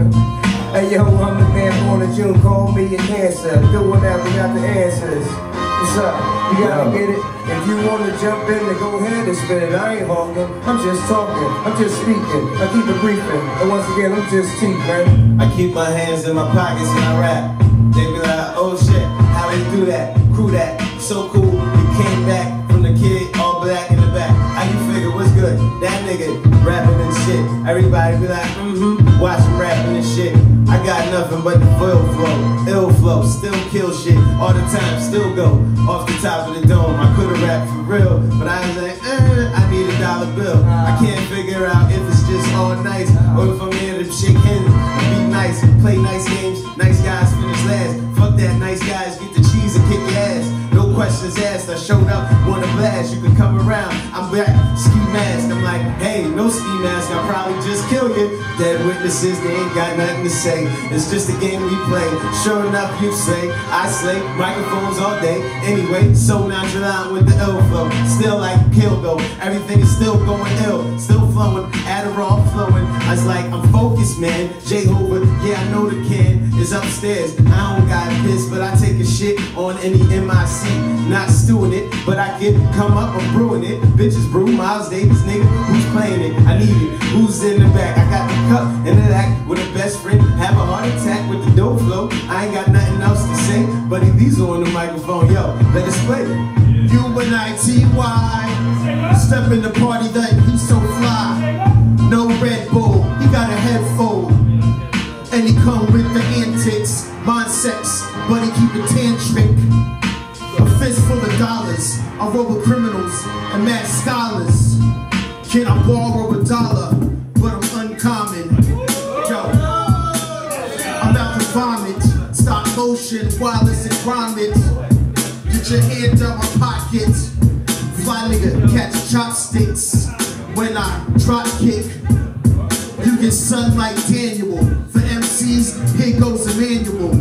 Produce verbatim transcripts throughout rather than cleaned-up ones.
Hey yo, I'm the man born in June, call me a cancer. Do whatever, got the answers. What's up? You gotta get it. If you wanna jump in, then go ahead and spit it. I ain't honking, I'm just talking, I'm just speaking. I keep it briefing, and once again, I'm just cheap, man. I keep my hands in my pockets when I rap. They be like, oh shit, how they do that? Crew that, so cool. You came back from the kid, all black in the back. How you figure, what's good? That nigga rapping and shit. Everybody be like, mm-hmm, watch him rapping and shit. I got nothing but the full flow, ill flow, still kill shit all the time, still go off the top of the dome. I could've rapped for real, but I was like, eh, I need a dollar bill. I can't figure out if it's just all nice or if I'm here to shake hands and be nice, play nice games, nice guys finish last. Fuck that, nice guys get the cheese and kick your ass. No questions asked, I showed up, wanna blast. You can come around, I'm back, ski mask. I'm like, hey, no ski mask, I'll probably just kill you. Dead witnesses, they ain't got nothing to say. It's just a game we play. Sure enough, you say, I slay microphones all day. Anyway, so nonchalant with the ill flow. Still like kill though, everything is still going ill. Still flowing, Adderall flowing. I was like, I'm focused, man. Jehovah, yeah, I know the can is upstairs. I don't got piss, but I take a shit on any M I C. Not stewing it, but I get come up, I'm brewing it. Bitches brew, Miles Davis, nigga, who's playing it? I need it, who's in the back? I got the cup and the act with a best friend. Have a heart attack with the dope flow. I ain't got nothing else to say, but if these are on the microphone, yo, let us play. U N I T Y, step in the party, then he's so fly. No Red Bull, he got a head full. And he come with the antics, mind sex, but he keep a tantric. A fist full of dollars, I roll with criminals and mad scholars. Can I borrow a dollar, but I'm uncommon. Yo, I'm about to vomit, stop motion, wireless and grommet. Get your hand down my pocket. Fly nigga, catch chopsticks. When I drop kick, you get sun like Daniel. For M Cs, here goes Emmanuel.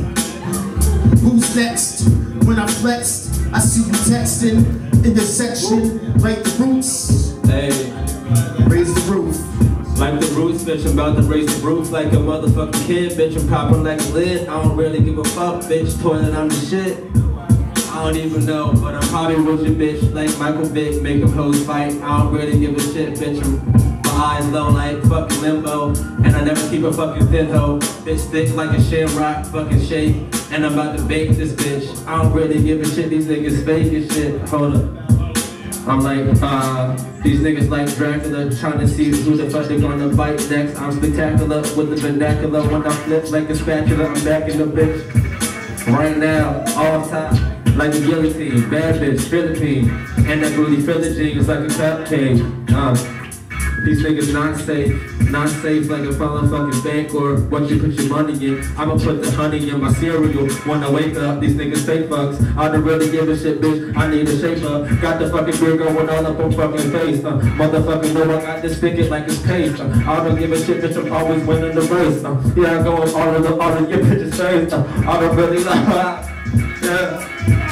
Who's next? When I flexed, I see you texting in the section like the roots. Hey, raise the roof. Like the roots, bitch, I'm about to raise the roof like a motherfucking kid, bitch, I'm popping like a lid. I don't really give a fuck, bitch, toilet, I'm the shit. I don't even know, but I'm probably with your bitch like Michael Vick, make them hoes fight. I don't really give a shit, bitch, I'm my eyes low like fucking limbo. And I never keep a fucking thin hoe. Bitch thick like a shamrock, fucking shake. And I'm about to bake this bitch. I don't really give a shit, these niggas fake as shit. Hold up. I'm like, uh, these niggas like Dracula, trying to see who the fuck they gonna bite next. I'm spectacular with the vernacular. When I flip like a spatula, I'm back in the bitch. Right now, all time, like a guillotine, bad bitch, Philippine. And that booty Philogene is like a cupcake. Uh, These niggas not safe, not safe like a fucking bank or what you put your money in. I'ma put the honey in my cereal when I wake up. These niggas fake fucks. I don't really give a shit, bitch. I need a shaper. Got the fucking beer going all up on fucking face. Uh, motherfucking no, I got this ticket like it's paste. Uh, I don't give a shit, bitch. I'm always winning the race. Uh, yeah, I go on all of the all of your bitches' face. Uh, I don't really like yeah.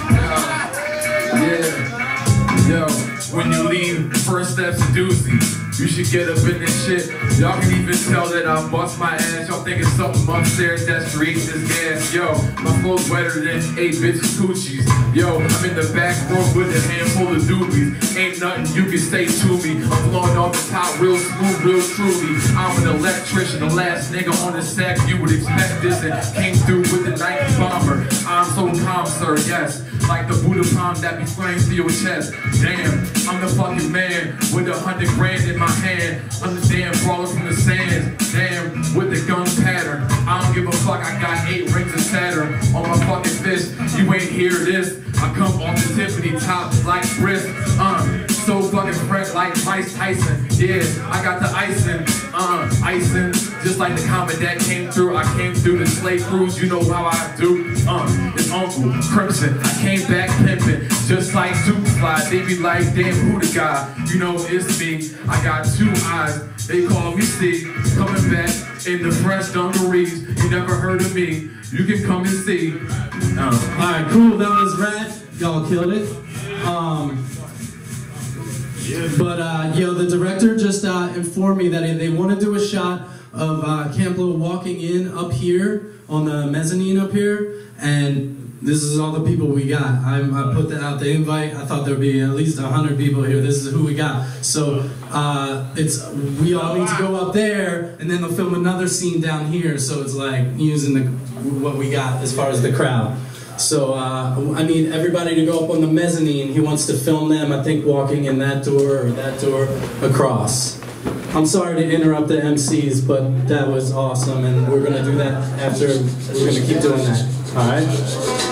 Yeah. Yo, when you leave, first step's a doozy. You should get up in this shit. Y'all can even tell that I bust my ass. Y'all thinking something upstairs that's straight this gas. Yo, my flow's wetter than eight bitches coochies. Yo, I'm in the back room with a handful of doobies. Ain't nothing you can say to me. I'm blowing off the top real smooth, real truly. I'm an electrician, the last nigga on the sack. You would expect this and came through with the Nike bomber. I'm so calm, sir, yes. Like the Buddha palm that be flying through your chest. Damn, I'm the fucking man with a hundred grand in my hand. I'm the damn brawler from the sands. Damn, with the gun pattern. I don't give a fuck, I got eight rings of Saturn on my fucking fist. You ain't hear this. I come off the Tiffany top like brisk. Uh, so fucking fresh like Mike Tyson. Yeah, I got the icing. Uh, icing. Just like the comet that came through. I came through the slave cruise, you know how I do. Uh, it's Uncle Crimson. I came back pimping, just like Superfly. They be like, damn, who the guy? You know it's me. I got two eyes. They call me C. Coming back in the fresh dungarees. You never heard of me. You can come and see. Uh, Alright, cool. That was rad. Y'all killed it. Um, But uh, yo, the director just uh, informed me that they want to do a shot of uh, Camp Lo walking in up here on the mezzanine up here, and this is all the people we got. I, I put that out the invite. I thought there'd be at least a hundred people here. This is who we got. So uh, it's we all need to go up there, and then they'll film another scene down here. So it's like using the what we got as far as the crowd. So uh, I need everybody to go up on the mezzanine. He wants to film them, I think, walking in that door or that door across. I'm sorry to interrupt the M Cs, but that was awesome, and we're going to do that after. We're going to keep doing that. All right?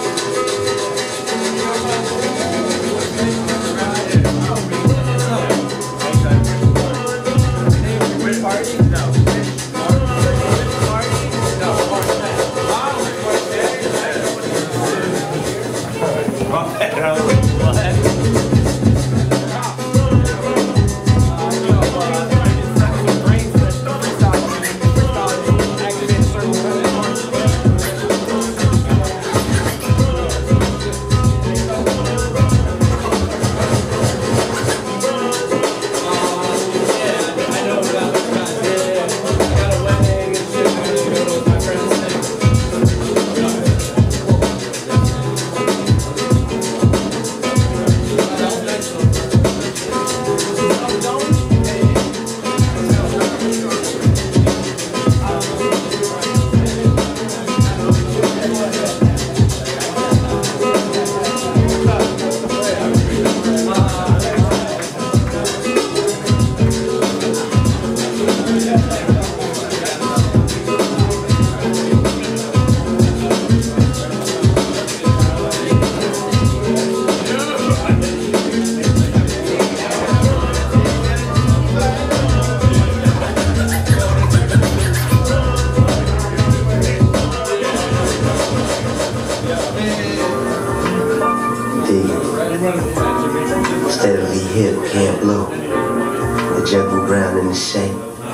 Steadily hip, Camp Lo, the jungle ground in the shape,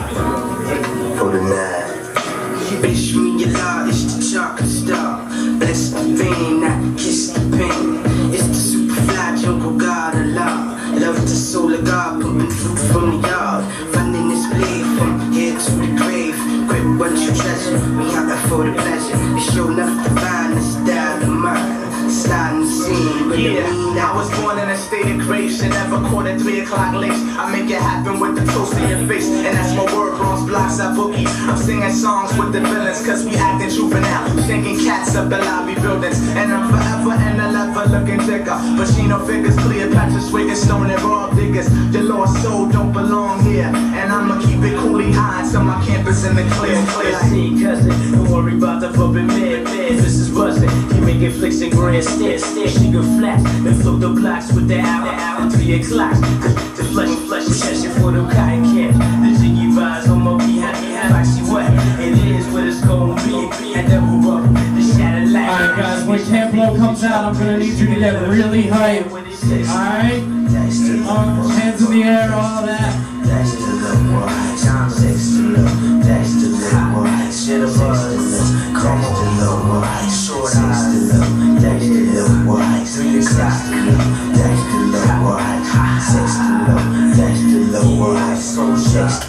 for the nine. Wish me your love, it's the chocolate star. Bless the vein, not kiss the pain. It's the super fly jungle god of law. Love the soul of God, pumping fruit from the yard. Running this blade from here to the grave. Grip what you treasure, we out there for the pleasure. It's sure enough to find the style of mine. Sliding the scene, but yeah, I was born in a state of grace and never caught at three o'clock lace. I make it happen with the toast in your face, and that's my word, bronze blocks, I boogie. I'm singing songs with the villains, cause we acting juvenile. Stinking cats up in lobby buildings, and I'm forever and ever looking thicker. Pacino figures, Cleopatra, swigging stone and raw diggers. Your lost soul don't belong here, and I'ma keep it coolly high until my campus in the clear, clear. See, cousin, don't worry about the puppet man, man. This is buzzing. He making flicks and grand stairs, stairs. She go flash and float the blocks with the hour, hour, three o'clock. The flesh, flesh, session for them cotton camps. The jiggy vibes on my behind, behind, like she wet. It is what it's gonna be. And then move up the shadow light. Alright, guys, when Camp Lo comes out, I'm gonna need you to get really hype. Alright? Um, hands in the air, all that. That's the little boy, I'm sex to love. That's the little boy, shit a buzz. Come on, the little boy, short eyes to love. That's the little boy, three o'clock to love. That's the little boy, sex to love. That's the little boy, so sex.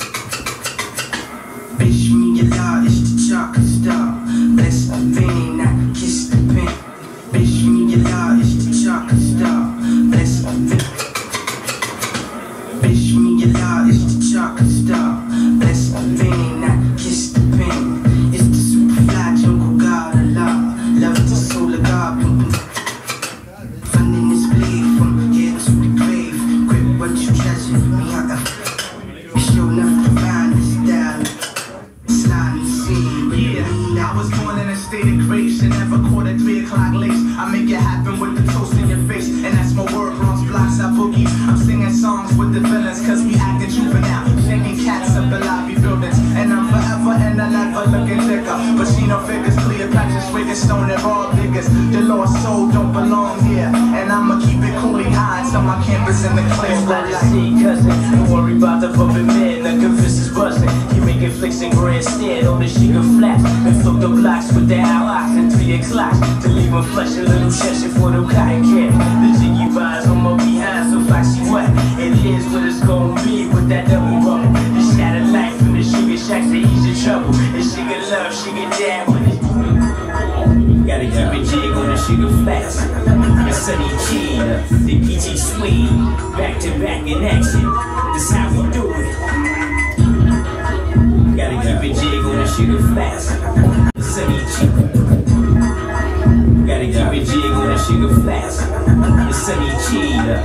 Wish me your love, it's the chocolate star. Bless the vein, not kiss the pain. Wish me your love, it's the chocolate star. Bless the vein. Wish me your love, it's the chocolate star. Bless the vein, not kiss the pain. It's the super fly jungle god of law. Love the soul of God. Finding this blade from here to the grave. Grip what you treasure, we out the. It's sure enough to find this style. Sliding scene, yeah, I was born in a state of grace and never caught at three o'clock lace. I make it happen with the toast in your face, and that's my word, bronze blocks, I boogie. I'm singing songs with the villains, cause we acting juvenile. Singing cats up in lobby buildings, and I'm forever and ever looking thicker. Pacino figures, Cleopatra, swigging stone and raw diggers. Your lost soul don't belong here, and I'ma keep it coolly high until my campus in the clear. Let it see, cousin, don't worry about the puppet man. The convince is buzzing. He making flicks and grand stand on the sheet of flash. And float the blocks with the hours and three o'clock. To leave them flesh a little session for them cotton camp. The jiggy vibes on my behind, so foxy wet. It is what it's gonna be with that double bubble. The shadow light from the sugar shacks. love, she get down with it. Gotta keep it jig on the sugar flats. The sunny cheer, the peachy sweet, back to back in action. This how we do it. Gotta keep it jig on the sugar flats. The sunny cheer. Gotta keep it jig on the sugar flats. The sunny cheer.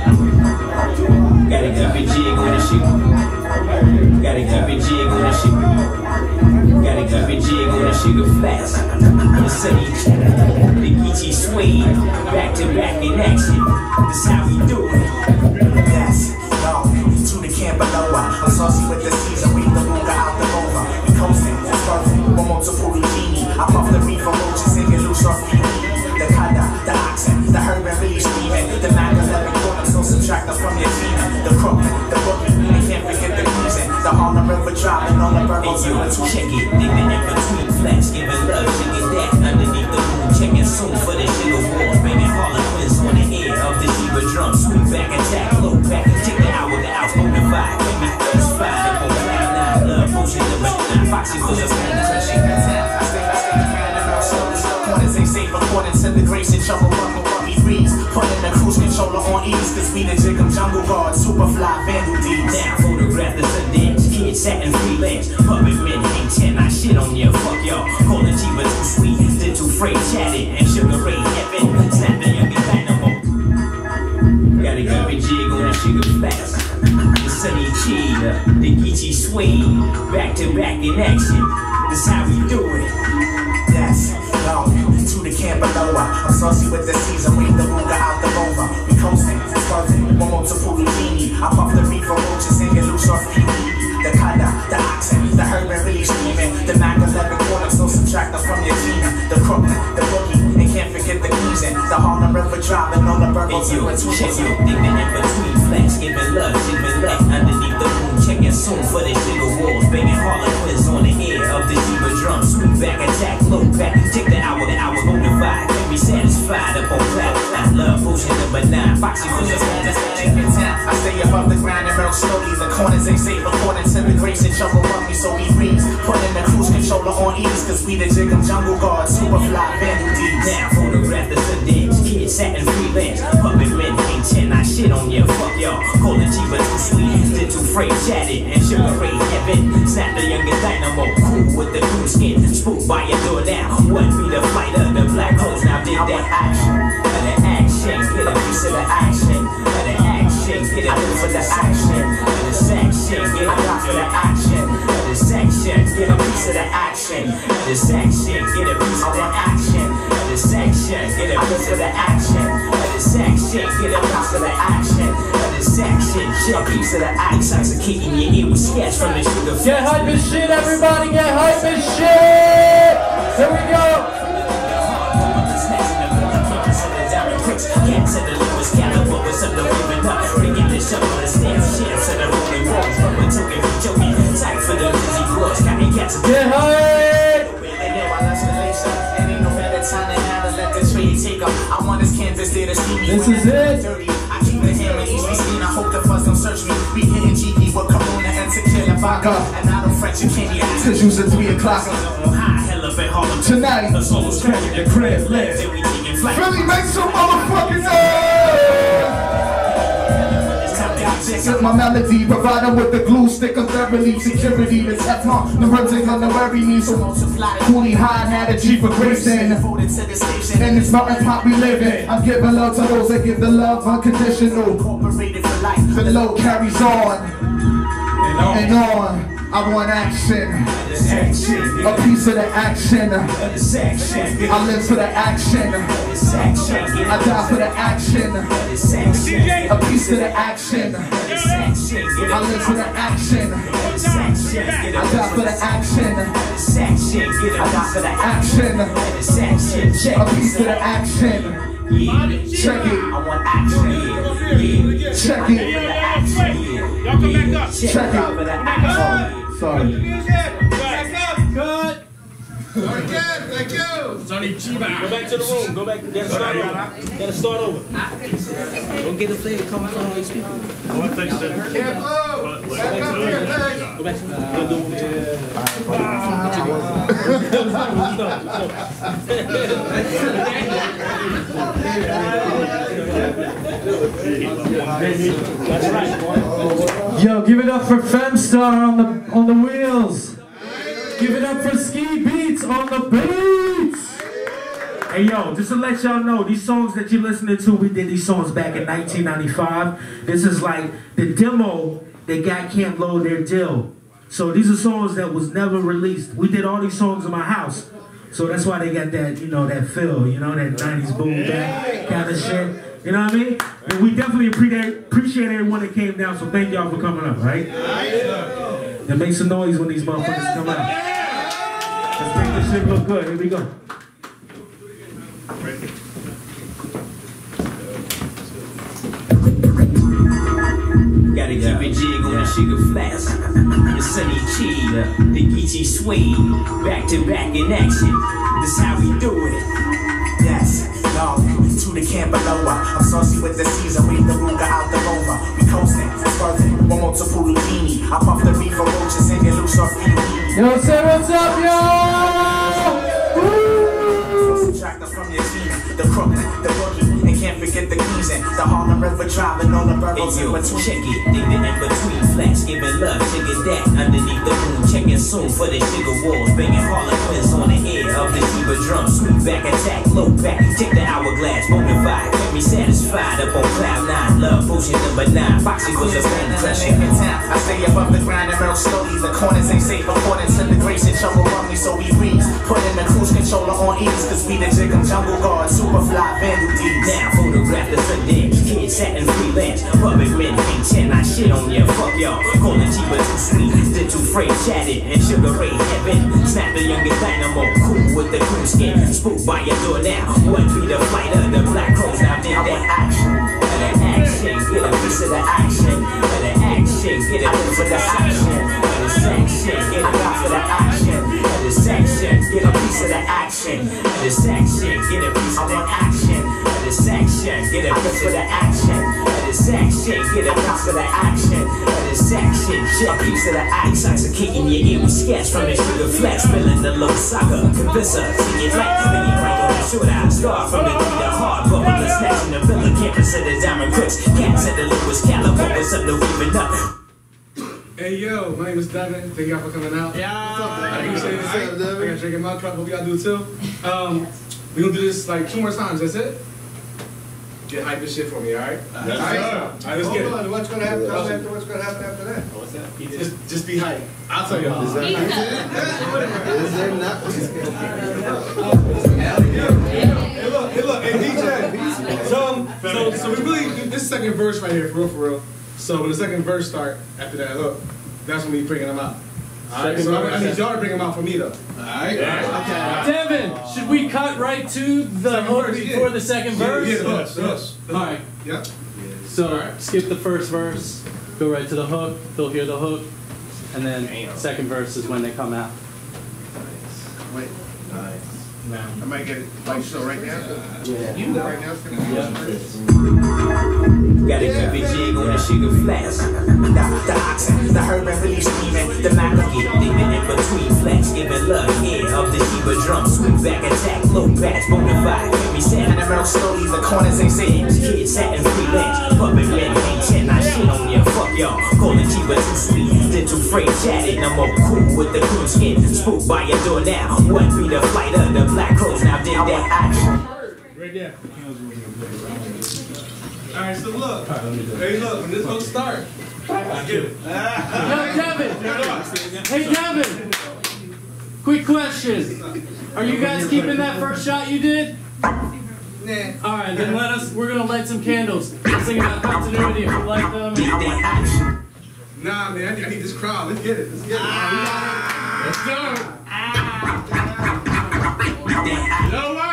Gotta keep it jig on the sugar. Gotta keep it jig on the sugar. Gotta keep it jig on the sugar flats. The sunny cheer. The peachy sway, back to back in action. This how we do it. Yes, no, to the camp below. I'm saucy with the season, we the Luga out the Nova. We coasting, starting, one more to fully genie. I puff the reef from roaches and get loose off me. The kada, the oxen, the herb and really screaming. The mag eleven quarter, so subtract them from your team. The crook, the bookie, they can't forget the cruising. The Harlem River dropping on the burrows. Hey, yo, check it, nigga, in between flats, giving love, she get that underneath the moon. Checking soon for the sugar war, banging Harlequins on the air of the Sheba drum. Sweep back, attack, low back, take the hour, the house, hold the vibe. Give me first five, the whole cloud nine, love, potion, the nine, foxy for the phone, touching the town. I stay, I stay, man, and all shoulders. Corners ain't safe, according to the grace and trouble, rumble, bumpy breeze. Putting the cruise controller on ease, cause we the Jig'em jungle guard, super fly, vandal D's. Now, photograph the Sundance, kids satin freelance, puppet men hang ten, I shit on ya, fuck y'all. Call the Chiba too sweet, then too freight chatted, and sugar ray heaven, snap the young dynamo. Gotta keep it jig on the sugar flats. The sunny cheer, the geeky sway, back to back in action. This how we do it. Yes, no, to the camp below. I'm saucy with the season, we the Luga out the Nova. We coasting, starting, one more to fully genie. I puff the reef from roaches and get loose off me. The kada, the oxen, the herb and really screaming. The mag eleven quarter, so subtract them from your team. The crook, the bookie, and can't forget the cruising. The Harlem River dropping on the burrows in between. Check your nigga in between flats, giving love, giving love underneath the moon. Checking soon for the sugar walls, banging Harlequins on the air of the Sheba drum. Sweep back, attack, low back, take the hour, the hour, hold the vibe. Can be satisfied up on cloud nine, love, potion number nine, foxy for the phone. I stay above the ground and melt slowly. The corners ain't safe according to the grace and trouble run me, so we breeze. Putting the cruise controller on ease, cause we the Jig'em jungle guard, super fly, vandal D's. Now, photograph the Sundance, kids satin freelance, puppet men hang ten, I shit on ya, fuck y'all. Call the Chiba too sweet, then too freight chatted, and sugar ray heaven, snap the youngest dynamo, cool with the cool skin, spooked by your door now. What be the fighter, the black holes now did that action, and the action, get a piece of the action, and the action, get a piece of the action, and the section, get a piece of the action, and the section, get a piece of the action, and the section, get a piece of the action, and the section, get a piece of the action, and the section, get a piece of the action, and the section, get a piece of the action. Intoxicating your ear with sketch from the sugar. Get hype as shit, everybody, get hype as shit! Here we go! Cats at the lowest caliber with some moving up. Bringing the shovel and stairs, chance at the rolling walls. From a token, joking, tight for the busy cross. Counting cats. Get hype! And ain't no better time than now to let the trade take up. I want this canvas there to see me. This is it. Dirty. I keep the hammer easily seen. I hope the fuzz don't search me. We hitting G P with Corona and tequila vodka. And I don't French you can't ask. Cause you's at three o'clock. Tonight, that's almost cracking your crib lit. Philly, make some motherfucking noise! Took my melody, provide them with the glue stick of thoroughly security. The Teflon, the ribs ain't gonna worry me. So coolie high and had a G for Grayson. And it's mountain pop we live in. I'm giving love to those that give the love unconditional. The load carries on and on. I want action, a piece of the action. I live for the action, I die for the action. A piece of the action, I live for the action, I die for the action. I die for the action, a piece of the action. Check it, I want action. Check it, Y'all come back up. check it. Sorry. Good. Again, thank you. Sonny Chiba. Go back to the room. Go back. Gotta start over. Gotta start over. Don't get a flag coming from all these people. Can't move. Back up here, thanks. Go back to the room. That's right. Yo, give it up for Femstar on the on the wheels. Give it up for Ski Beatz on the beats. Hey yo, just to let y'all know, these songs that you're listening to, we did these songs back in nineteen ninety-five. This is like the demo that got Camp Lo their deal. So these are songs that was never released. We did all these songs in my house. So that's why they got that, you know, that feel, you know, that nineties boom bap kind of shit. You know what I mean? And we definitely appreciate appreciate everyone that came down, so thank y'all for coming up, right? And make some noise when these motherfuckers come out. Let's make this shit look good. Here we go. Gotta keep it jig on the sugar flats. The Sunny Cheese, the Geechee Swing, back to back in action. This how we do it. Yes, no, to the camp below. I'm saucy with the season, we the Ruger out the rover. We coasting, swerving, one multiple Houdini. I puff the beef for roaches and get loose off you. Yo, say what's up, yo! Subtract us from your team, the crook, the boogie, and can't forget the keys and the Harlem River driving on the burrows in between. Check it, they been in between flats, giving love, sugar that underneath the moon. Checking soon for the sugar walls, banging Harlequins on the air of the Sheba drum. Sweet back attack, low back, take the hourglass, bonafide, kept me satisfied up on cloud nine. Love potion number nine, Foxy was a bone crusher. I stay above the ground and melt slowly. The corners ain't safe according to the grace and trouble from me, so we reach. Put in the cruise controller on ease, cause we the Jig'em jungle guard, super fly vandal D's. Now photograph the Sundance, kids sat in freelance, public men think ten, I shit on ya, fuck y'all. Call it Chiba too sweet, did too freight, chatted, and Sugar Ray heaven. Snap the youngest dynamo, cool with the cool skin, spooked by your door now. What be the flight of the black crows now? Did that action, the action, get a piece of the action, the action, get a piece of the action, the section, get a piece of the action, the section, get a piece of the action, the section, get a piece of the action, the section, get a piece of the action, the section, get a piece of the action, the section, get a piece of the action. Intoxicating your ear with sketch from the sugar flat, spilling the low saga, convince her, see it like, then you right on the shootout, start from the leader hard, bubbling the snatch in the villa, can't consider diamond crooks, cats at the Lewis caliber, what's up to weaving up. Hey yo, my name is Devin. Thank y'all for coming out. Yeah. I appreciate it. I got drink in my cup. Hope y'all do too. Um, we gonna do this like two more times. That's it. Get hype this shit for me, all right? All right. All right, let's get it. Hold on. What's gonna happen after? What's gonna happen after that? What's that? Just, just be hype. I'll tell y'all. Is that Is there not? Hey look, hey look, hey D J. So, so, so we really this second verse right here, for real, for real. So when the second verse start after that hook, that's when we bringing them out. All right, so I need y'all to bring them out for me though. All right. Yeah. Okay. Devin, should we cut right to the second hook verse, before yeah. the second yeah, verse? Yeah, the hook, the hook. All right. Yep. So right. Skip the first verse, go right to the hook. They'll hear the hook, and then Damn. second verse is when they come out. Nice. Wait. Nice. No. I might get it like so right now. Yeah. You know right now. Gotta keep it jig on the sugar flats. The, the oxen, the herb and release steaming, the malachite, they been in between flats, giving love here of the Sheba drum, sweet back attack, low bats, bonafide, kept me standing around slowly, the corners ain't saying, kids sat in freelance, puppet men ain't ten, I shit on ya, fuck y'all, call it Chiba too sweet, did too freight, chatted, I'm more cool with the cool skin, spooked by your door now, what be the flight of the black crows now, did that action. Right there. All right, so look. Hey, look, when this hook start, let's get it. Yo, Devin. Hey, Devin. Quick question. Are you guys keeping that first shot you did? Nah. All right, then let us. We're gonna light some candles. Let's sing about continuity if you like them. Nah, man, I need, I need this crowd. Let's get it. Let's get it. Ah. Let's go. Ah. Yo, wow.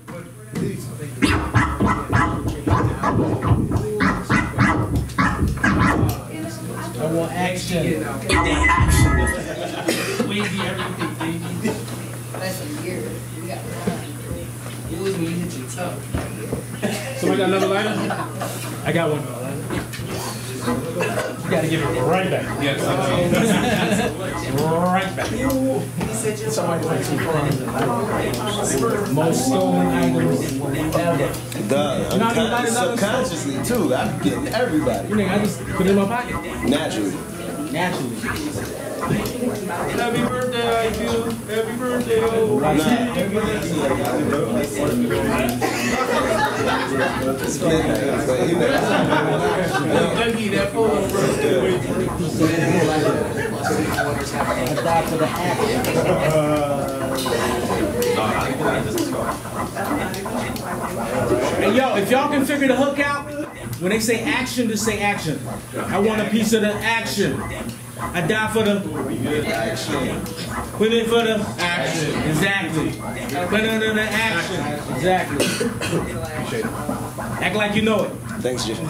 I want action. Action. Wavy everything, baby. got another lighter? I got one. You gotta give it right back. Yes. Right back. Somebody like most stolen items ever. Duh, uncon subconsciously too. I'm getting everybody. You know, I just put it in my pocket. Naturally. Naturally. Happy birthday, I do. Happy birthday, oh. Nah. It's midnight, but you know. Dougie, that photo, bro. Hey, yo, if y'all can figure the hook out, when they say action, just say action. I want a piece of the action. I die for the action. Put it for the action. Exactly. Put it in the action. Exactly. Act like you know it. Thanks, Jim.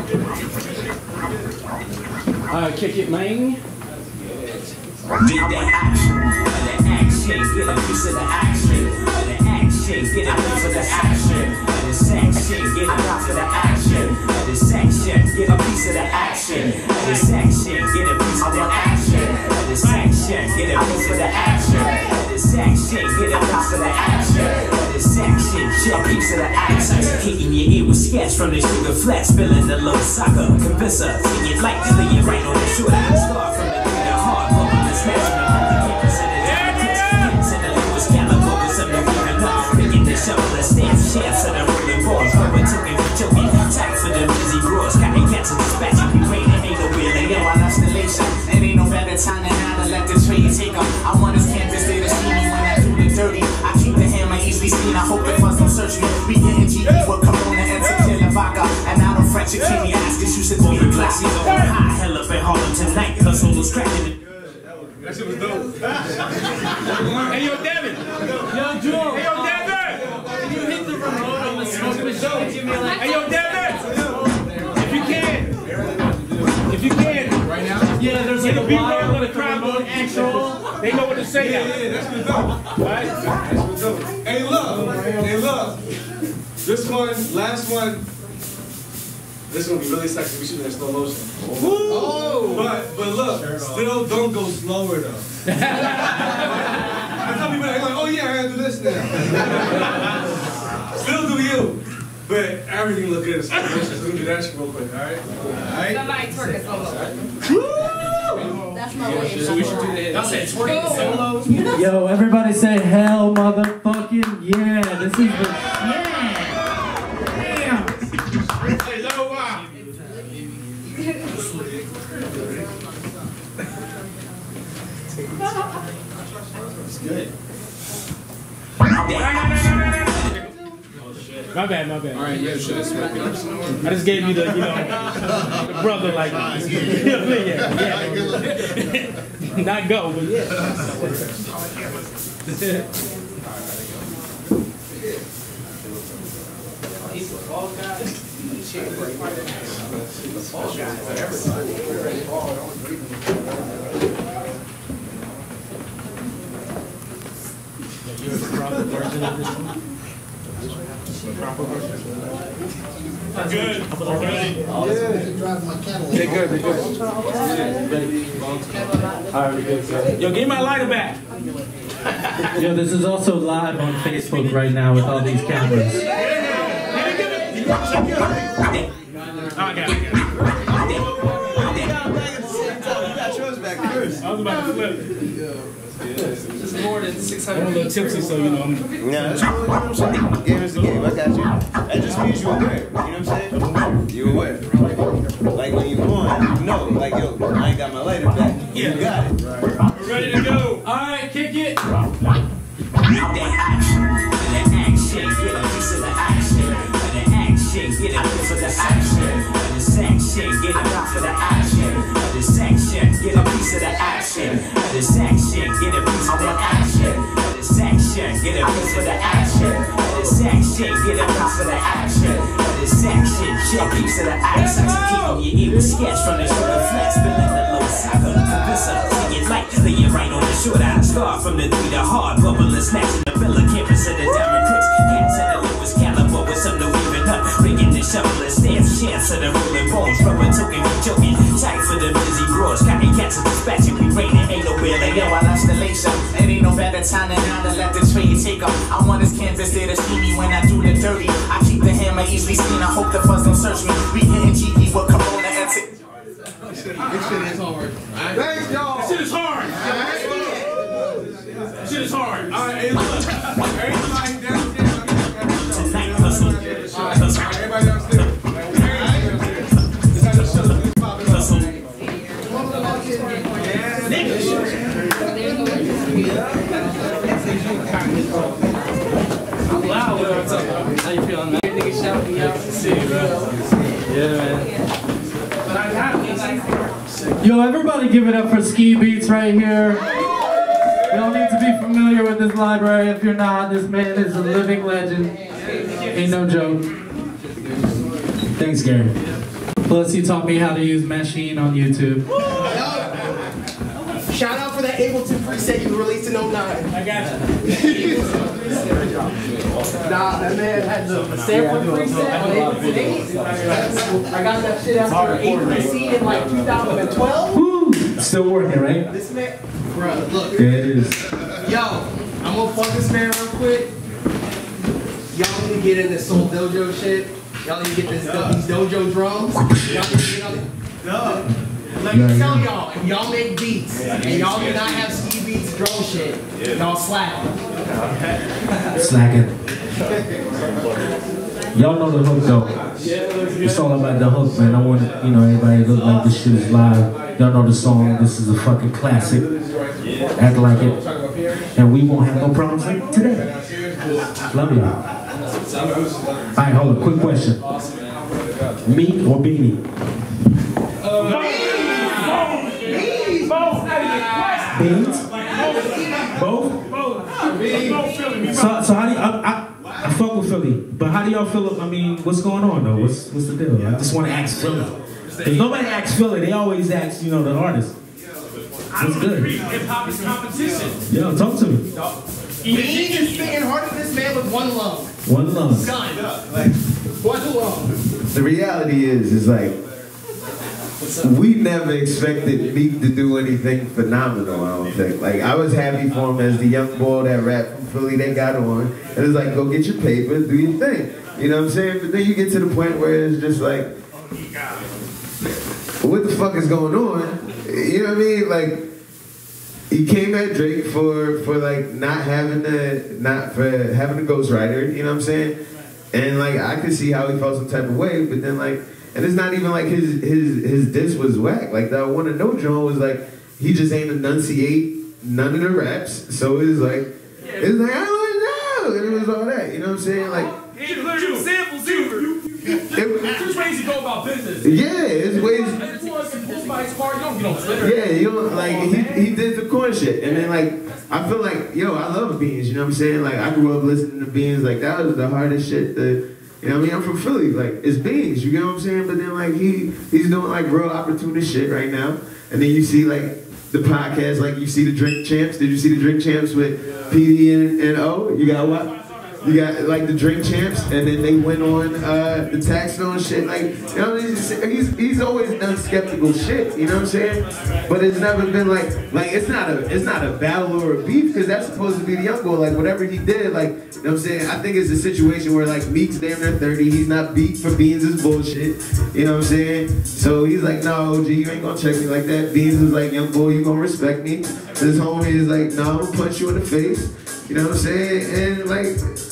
Uh, kick it, man. Get that action, the action, get a piece of the action, the action, get a piece of the action, the section, get a piece of the action, the section, get a piece of the action, the section, get a piece of the action, the section, get a piece of the action, the section, get a piece of the action, the section, get a piece of the action. Kicking your ear with sketch from the sugar flat, spilling the low soccer, convincer, sing it like, lay it right on the shoulder, start from the hard, shovel and stance, chance of the rolling balls. Rubber token for choking, tack for them busy bros. Got the cats in dispatch, you rain, it ain't no wheeling. Yo, I lost the lation. It ain't no better time than now to let the train take them. I want this campus, they to see me when I do the dirty. I keep the hammer easily seen, I hope the fuzz don't search me. We getting G Es with Corona and tequila vodka. And I don't French, you keep me ask, cause you should be the classy. High hell up in Harlem tonight, cause solo's cracking it. That shit was dope. Hey, yo, Devin. Yo, Joe. Hey, yo, Devin. You hit the remote on the smoke machine. Give me like. Hey, yo, Devin. If you can. If you can. Right now? Yeah, there's like a B-roll with a crowd on actual. They know what to say now. Yeah, yeah, that's what's dope. Right? That's what's dope. Hey, look. Hey, look. This one, last one. This is gonna be really sexy. We shoot in slow motion. Oh! But but look, still don't go slower though. I tell people like, oh yeah, I gotta do this now. Still do you, but everything look good in slow motion. So we're gonna do that shit real quick. All right. All right. Somebody twerk a solo. That's my way. So we should do that. Y'all said twerking solo. Yo, everybody say hell motherfucking yeah. This is the Yeah. Damn. Hey, Lo, wow. It's good. My bad, my bad. All right, yeah, sure. I just gave you the, you know, the brother like, yeah, yeah. Not go, but yeah. You're the proper version of this one? Proper version? Good. Already. Yeah. They're good, they're good. Alright, we're good, sir. Yo, give me my lighter back. Yo, this is also live on Facebook right now with all these cameras. Oh, I got it, I got it. I was about to flip it. It's more than six I'm a hundred. little tipsy, so you know I'm. Yeah, that's cool. You know what I'm saying? Game is the game. I got you. That just means you're aware. You know what I'm saying? You're aware. Like when you on, you know, like yo, I ain't got my lighter back. Yeah. You got it. We're ready to go. Alright, kick it. Get that action, that action, get a piece of the action, the action, get a piece of the action, the section, get a piece of the action, the section, get a piece of the action, the section, get a piece of the action, the section, get a piece of the action, the section, get a piece of the action, the section, get a piece of the action. Keeping your ear with sketch from the shoulder flat, spilling the low soccer, convincer, sing it like, lay it right on the shoulder. Start from the three to hard, bubbling, snatching the villa, campus of the diamond cribs, cats and the Lewis caliber with some to weaving up, bringing the shots of the rolling bones, rubber token, we joking. Tight for the busy bros, counting cats and dispatching. We raining, ain't no real. Like, yo, I lost the lace up. It ain't no better time than now to let the trade take up. I'm on this canvas there to see me when I do the dirty. I keep the hammer easily seen. I hope the fuzz don't search me. We hitting G P with Corona and t- This shit is hard. Thanks, y'all. This shit is hard. This shit is hard. All right, hey, look. Everybody downstairs. Tonight, hustle. Hustle. Everybody downstairs. Wow, what's up? How you feeling, man? Nigga shout me out. See you, bro. Yeah, man. But I got me. Yo, everybody give it up for Ski Beatz right here. Y'all need to be familiar with this library. If you're not, this man is a living legend. Ain't no joke. Thanks, Gary. Plus, he taught me how to use Machine on YouTube. Shout out for that Ableton preset you released in oh nine. I got you. Nah, that man had the sampling preset on Ableton eight. I got that shit after A three C in like two thousand twelve. Woo! Still working, right? This man, bro, look. Yeah, it is. Yo, I'm gonna plug this man real quick. Y'all need to get in this Soul Dojo shit. Y'all need to get this, these dojo drums. Y'all need to get on it. Let me Yeah, tell yeah. y'all, if y'all make beats and y'all do not have Ski Beatz drum shit, y'all slack. Slacking. Y'all know the hook though. It's all about the hook, man. I want you know everybody to look like this shit is live. Y'all know the song. This is a fucking classic. Act like it, and we won't have no problems like today. Love you. All right, hold on. Quick question. Meat or beanie? Beans? Both? So, so how do you, I, I, I fuck with Philly, but how do y'all feel, I mean, what's going on though? What's what's the deal? I just want to ask Philly. If nobody asks Philly, they always ask, you know, the artist. What's good? Hip-hop is competition. Yo, talk to me. Beans is spitting harder than this man with one lung. One lung. Son, one lung. The reality is, is like, we never expected Meek to do anything phenomenal, I don't think. Like, I was happy for him as the young boy that rap from Philly they got on. And it's like, go get your paper, do your thing. You know what I'm saying? But then you get to the point where it's just like, what the fuck is going on? You know what I mean? Like, he came at Drake for, for like, not having the, not for having a ghostwriter, you know what I'm saying? And like, I could see how he felt some type of way, but then like, and it's not even like his his his diss was whack. Like the I Wanna Know John was like, he just ain't enunciate none of the raps. So it was like, it's like, I don't know. And it was all that, you know what I'm saying? Like, He literally samples you. There's ways to go about business. yeah, it's ways. If you want some somebody's car, you don't get on Twitter. Yeah, you know, like he, he did the corn shit. And then like, I feel like, yo, I love Beans, you know what I'm saying? Like I grew up listening to Beans, like that was the hardest shit that, you know what I mean? I'm from Philly, like it's Beans, you get what I'm saying? But then like he he's doing like real opportunist shit right now. And then you see like the podcast, like you see the Drink Champs. Did you see the Drink Champs with P D and, and O? You got what? You got like the Drink Champs, and then they went on uh, the Taxstone shit. Like, you know, he's, he's he's always done skeptical shit. You know what I'm saying? But it's never been like like it's not a it's not a battle or a beef because that's supposed to be the young boy. Like whatever he did, like you know what I'm saying. I think it's a situation where like Meek's damn near thirty. He's not beat for Beans is bullshit. You know what I'm saying? So he's like, no, O G, you ain't gonna check me like that. Beans is like, young boy, you gonna respect me. This homie is like, no, I'm gonna punch you in the face. You know what I'm saying? And like,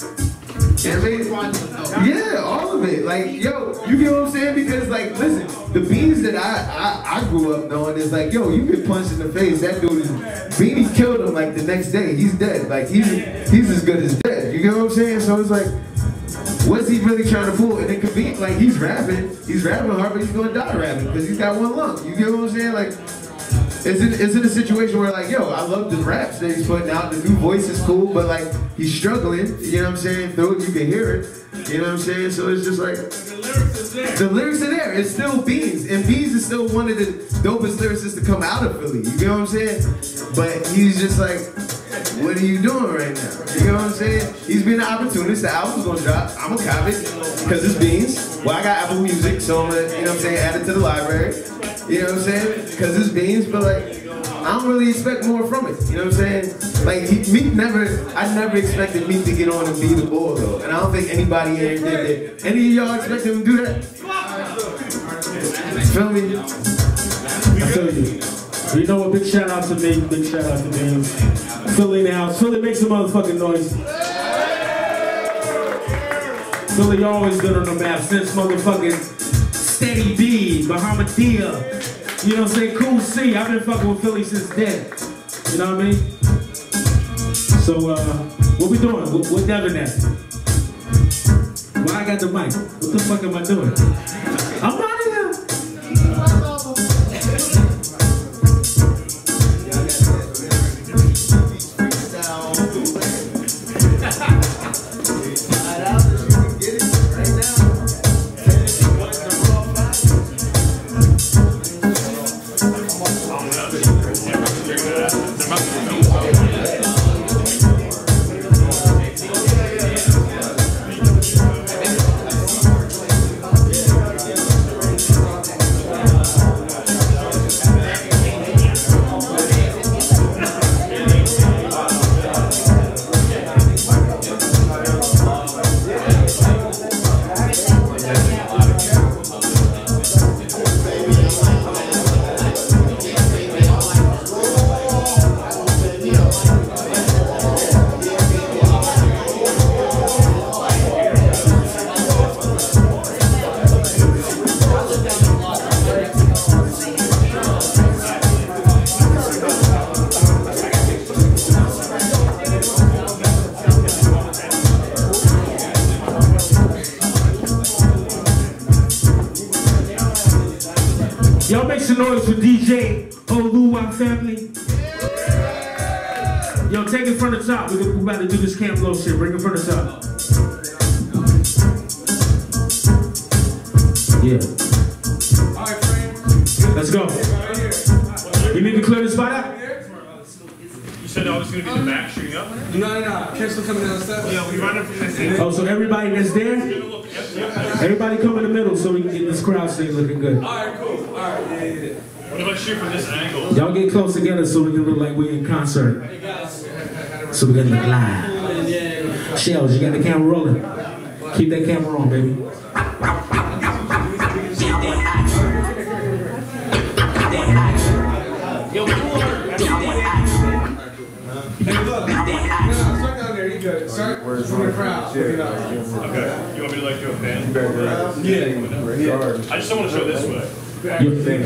I mean, yeah, all of it. Like, yo, you get what I'm saying? Because like, listen, the Beans that I, I, I grew up knowing is like, yo, you get punched in the face, that dude is, Beanie killed him like the next day. He's dead. Like, he's, he's as good as dead. You get what I'm saying? So it's like, what's he really trying to pull? And it could be, like, he's rapping. He's rapping hard, but he's going to die rapping because he's got one lung. You get what I'm saying? Like, Is it, is it a situation where like, yo, I love the raps that he's putting out, the new voice is cool, but like, he's struggling, you know what I'm saying? Through it, you can hear it, you know what I'm saying? So it's just like, the lyrics are there, it's still Beans, and Beans is still one of the dopest lyricists to come out of Philly, you get what I'm saying? But he's just like, what are you doing right now? You know what I'm saying? He he's being an opportunist. The album's gonna drop. I'm gonna cop it because it's beans. Well, I got Apple Music, so I'm gonna, you know what I'm saying, add it to the library. You know what I'm saying? Because it's beans, but like, I don't really expect more from it. You know what I'm saying? Like, he, Meek never, I never expected Meek to get on and be the bull though. And I don't think anybody here did that. Any of y'all expect him to do that? Feel me? I feel you. You know what? Big shout out to me. Big shout out to me. Philly now. Philly, make some motherfucking noise. Philly always been on the map since motherfucking Steady B, Bahamadia. You know what I'm saying? Cool C. I've been fucking with Philly since then. You know what I mean? So, uh, what we doing? What, what Devin at? Why I got the mic? What the fuck am I doing? I'm out of here. Y'all make some noise for D J Oluwa family. Yo, take it from the top. We're about to do this Camp Low shit. Bring it from the top. Yeah. All right, friend. Let's go. You need to clear the spot out? You said I was going to be the back shooting up? No, no, no. Catch them coming down the steps. Yeah, we run it from this end. Oh, so everybody that's there? Everybody come in the middle so we can get this crowd scene looking good. All right, cool. All right, yeah, yeah, yeah. What if I shoot from this angle? Y'all get close together so we can look like we're in concert. So we're gonna look live. Shells, you got the camera rolling. Keep that camera on, baby. Hey, look. No, no, start down there. You good. Start from the crowd. Okay. You want me to like do a fan? Yeah. Yeah. I just don't want to show this way. Yeah.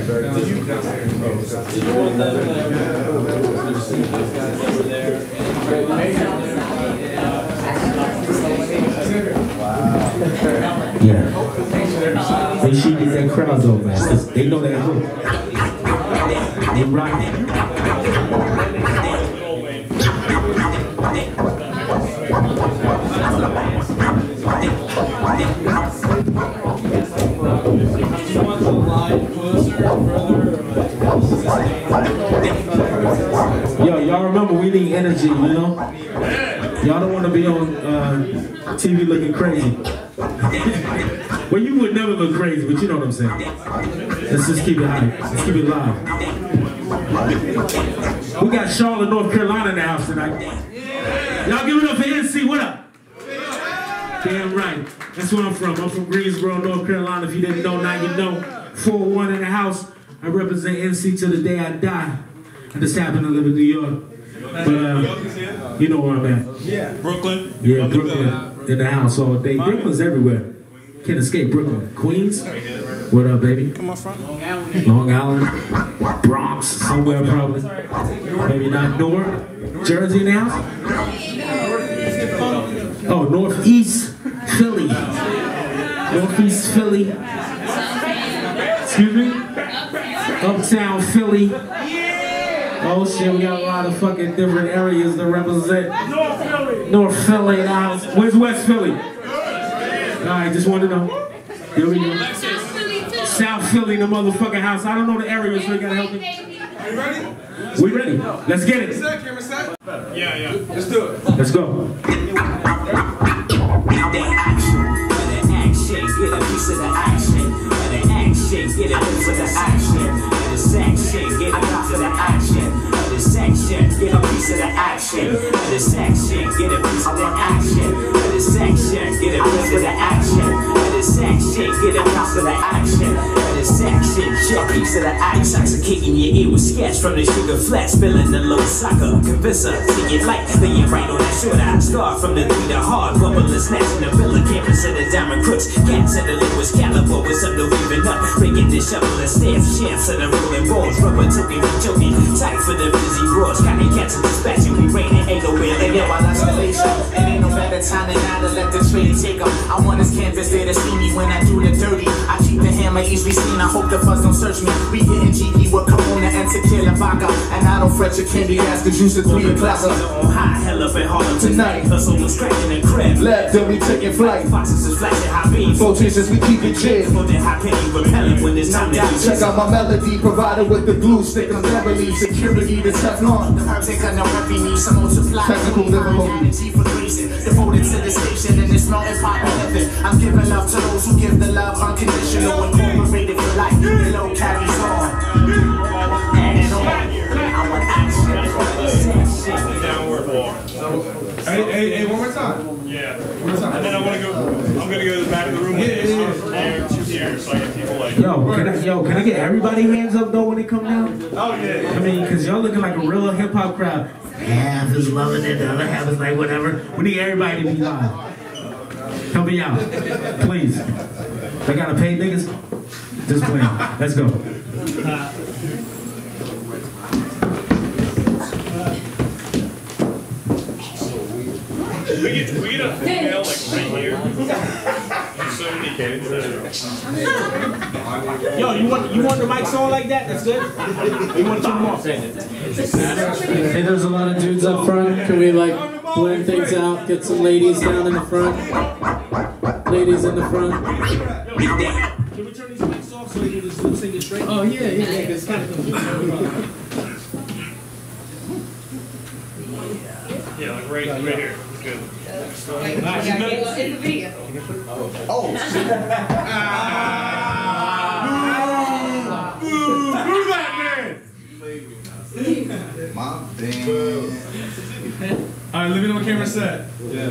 Make sure you get that crowd though, man. 'Cause they know that hook. They rock it. Yo, y'all remember we need energy, you know? Y'all don't want to be on uh, T V looking crazy. Well, you would never look crazy, but you know what I'm saying. Let's just keep it high. Let's keep it live. We got Charlotte, North Carolina in the house tonight. Y'all give it up for N C, what up? Damn right. That's where I'm from. I'm from Greensboro, North Carolina. If you didn't know, now you know. four one in the house. I represent N C till the day I die. I just happen to live in New York. But, uh, you know where I'm at. Yeah. Brooklyn? Yeah, Brooklyn. In the house all day. Brooklyn's everywhere. Can't escape Brooklyn. Queens? What up, baby? Come on, front. Long Island. Bronx, somewhere probably. Maybe not North. Jersey now? Oh, Northeast Philly. Northeast Philly. Excuse me? Uptown Philly. Oh shit, we got a lot of fucking different areas to represent. North Philly. North Philly in the house. Where's West Philly? Alright, just want to know. Here we go. South Philly in the motherfucking house. I don't know the area, so you gotta help me. Are you ready? We ready? Let's get it. Camera set? Yeah, yeah. Let's do it. Let's go. that action, for the action, get a piece of the action, for the action, get a piece of the action, for the section, get a piece of the action, for the section, get a piece of the action, for the section, get a piece of the action, for the section, get a piece of the action, for the section, get a piece of the action, for the section, get a piece of the action. Intoxicating your ear with sketch from the sugar flat, spilling the low soccer, convince her, see it light, lay it right on that short eye, start from the three to hard, bubble and snatching the bill of campus and the diamond crooks, cats and the liquid caliber with some no even up, breaking the shovel and stairs, chance of the rolling balls, rubber token, we joking, tight for the busy bros, counting cats and dispatching, we raining, ain't no way, and yo, I lost the laser, it ain't no better time than now to let the trade take up. I want this canvas there to see me when I do the dirty. I keep the hammer easily seen, I hope the fuzz don't search me. We getting G P with Corona and tequila vodka, and I don't fret your candy ass, cause you should three o'clock on high, hell up in Harlem tonight. Hustle was cracking and crab. Left, then we taking flight. Foxes is flashing high beams. Four chases, we keep it jig. For that high penny repellent when it's time to do. Check out my melody, provided with the glue stick. I'm never leave security to Teflon. The herbs ain't got no rep, need some multiply. Technical difficulty for reason. Devoted to the station and it's melting pot living. I'm giving love to those who give the love unconditional. Incorporated for life. The low carries on. And on. I'm an action. Downward walk. Hey, hey, hey, one more time. Yeah. One more time. And then I want to go, I'm going to go to the back of the room with Yeah, this yeah, from there to here so I get people like... Yo, can I, yo, can I get everybody hands up though when they come down? Oh, yeah. I mean, because y'all looking like a real hip hop crowd. Half is loving it, the other half is like whatever. We need everybody to be live. Help me out, please. They gotta pay niggas? Just playing. Let's go. We get, we get a female like right here. There's so many kids that Yo, you want you want the mics on like that? That's good. You want to turn them off? Hey, there's a lot of dudes up front. Can we like blend things out? Get some ladies down in the front. Ladies in the front. Can we turn these mics off so we can just sing it straight? Oh yeah, yeah, yeah. It's kind of yeah, like right, right here. It's good. It's a video. Oh, shit. Who's that man? My band. All right, let me know what camera set. Yeah.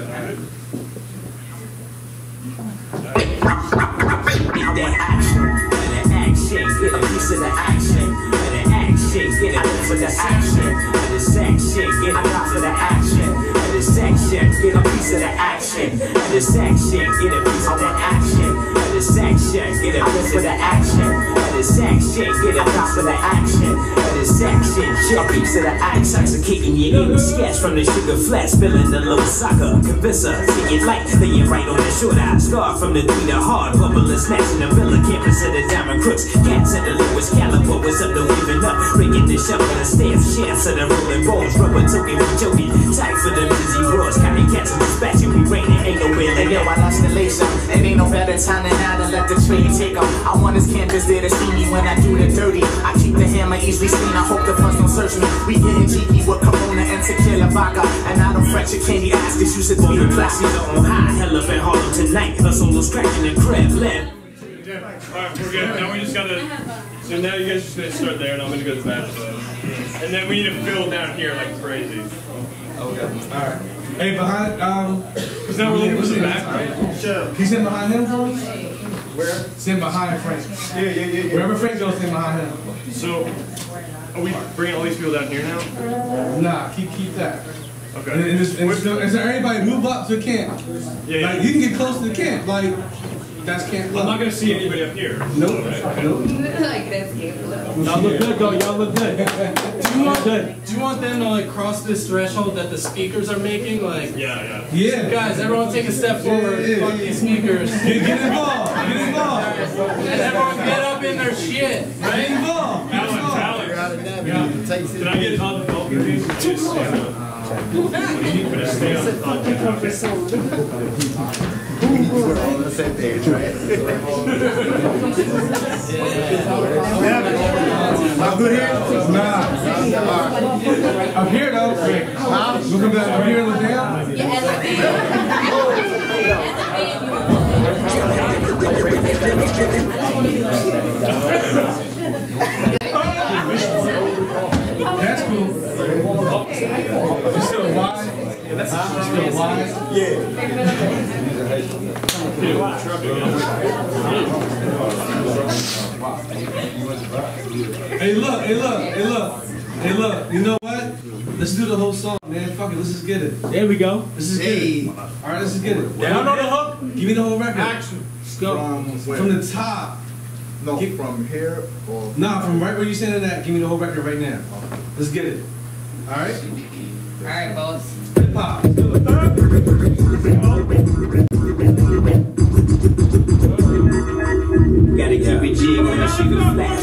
That action, for the action, get a piece of the action, for the action, get a piece of the action, for the section, get a piece of the action, for the section, get a piece of the action, for the section, get a piece of the action, for the section, get a piece of the action, for the section, get a piece of the action, for the section, get a piece of the action. Intoxicating your ear with sketch from the sugar flat, spilling the low soccer, convince her, see it light, lay it right on the short eye, start from the three to hard, bubble and snatching the bill of campus and the diamond crooks, cats and the liquid caliber with some no even up, breaking the shovel and stairs, chance of the rolling balls, rubber token, we joking, tight for the busy bros, counting cats and dispatching, we raining, ain't no way. Hey yo, I lost the laser. It ain't no better time than now to let the trade take up. I want this campus there to see me when I do the dirty. I keep the hammer easily seen, I hope the fuzz don't search me. We getting G P with Corona and tequila vodka, and I don't fret your candy ass, cause you should be the classy. On high, hell up in Harlem tonight, hustle was cracking and crab left. Alright, we're good. Now we just gotta. So now you guys just gonna start there, and I'm gonna go to the bathroom. And then we need to fill down here like crazy. Okay. Alright. Hey, behind, um. Because now we're looking for the back, right? Sure. He's in behind him? Where? Stand behind Frank. Yeah, yeah, yeah, yeah. Wherever Frank goes, stand behind him. So, are we bringing all these people down here now? Nah, keep keep that. Okay. And, and, and, and so, and so everybody move up to camp. Yeah, yeah. Like, you can get close to the camp. Like, that's camp. I'm not gonna see anybody up here. Nope. Okay. Nope. Like that's camp. Y'all look good though, y'all look good. Do you want good. Do you want them to like cross this threshold that the speakers are making? Like Yeah, yeah. Yeah. Guys, everyone take a step forward. Yeah, yeah, Fuck these speakers. Get, get involved. Get involved. And everyone get up in their shit. Get Right? involved. Get Alex, involved. Alex. Can I get on the phone, please? Just stand up. You need to stand up. We're all on the same page, right? I'm good here? Nah. Up here though. Huh? Look at that. Up here, look down. Yeah, and the Yeah. Hey look, hey look, hey look, hey look, you know what? Let's do the whole song, man. Fuck it, let's just get it. There we go. Let's just get it. Alright, let's just get it. Y'all know the hook? Give me the whole record. Action. Let's go. From, from the top. No, get, from here or... Nah, from right where you're standing at, give me the whole record right now. Let's get it. Alright? Alright, boss. Hip hop. Let's do it. Gotta keep it jig when the sugar flash.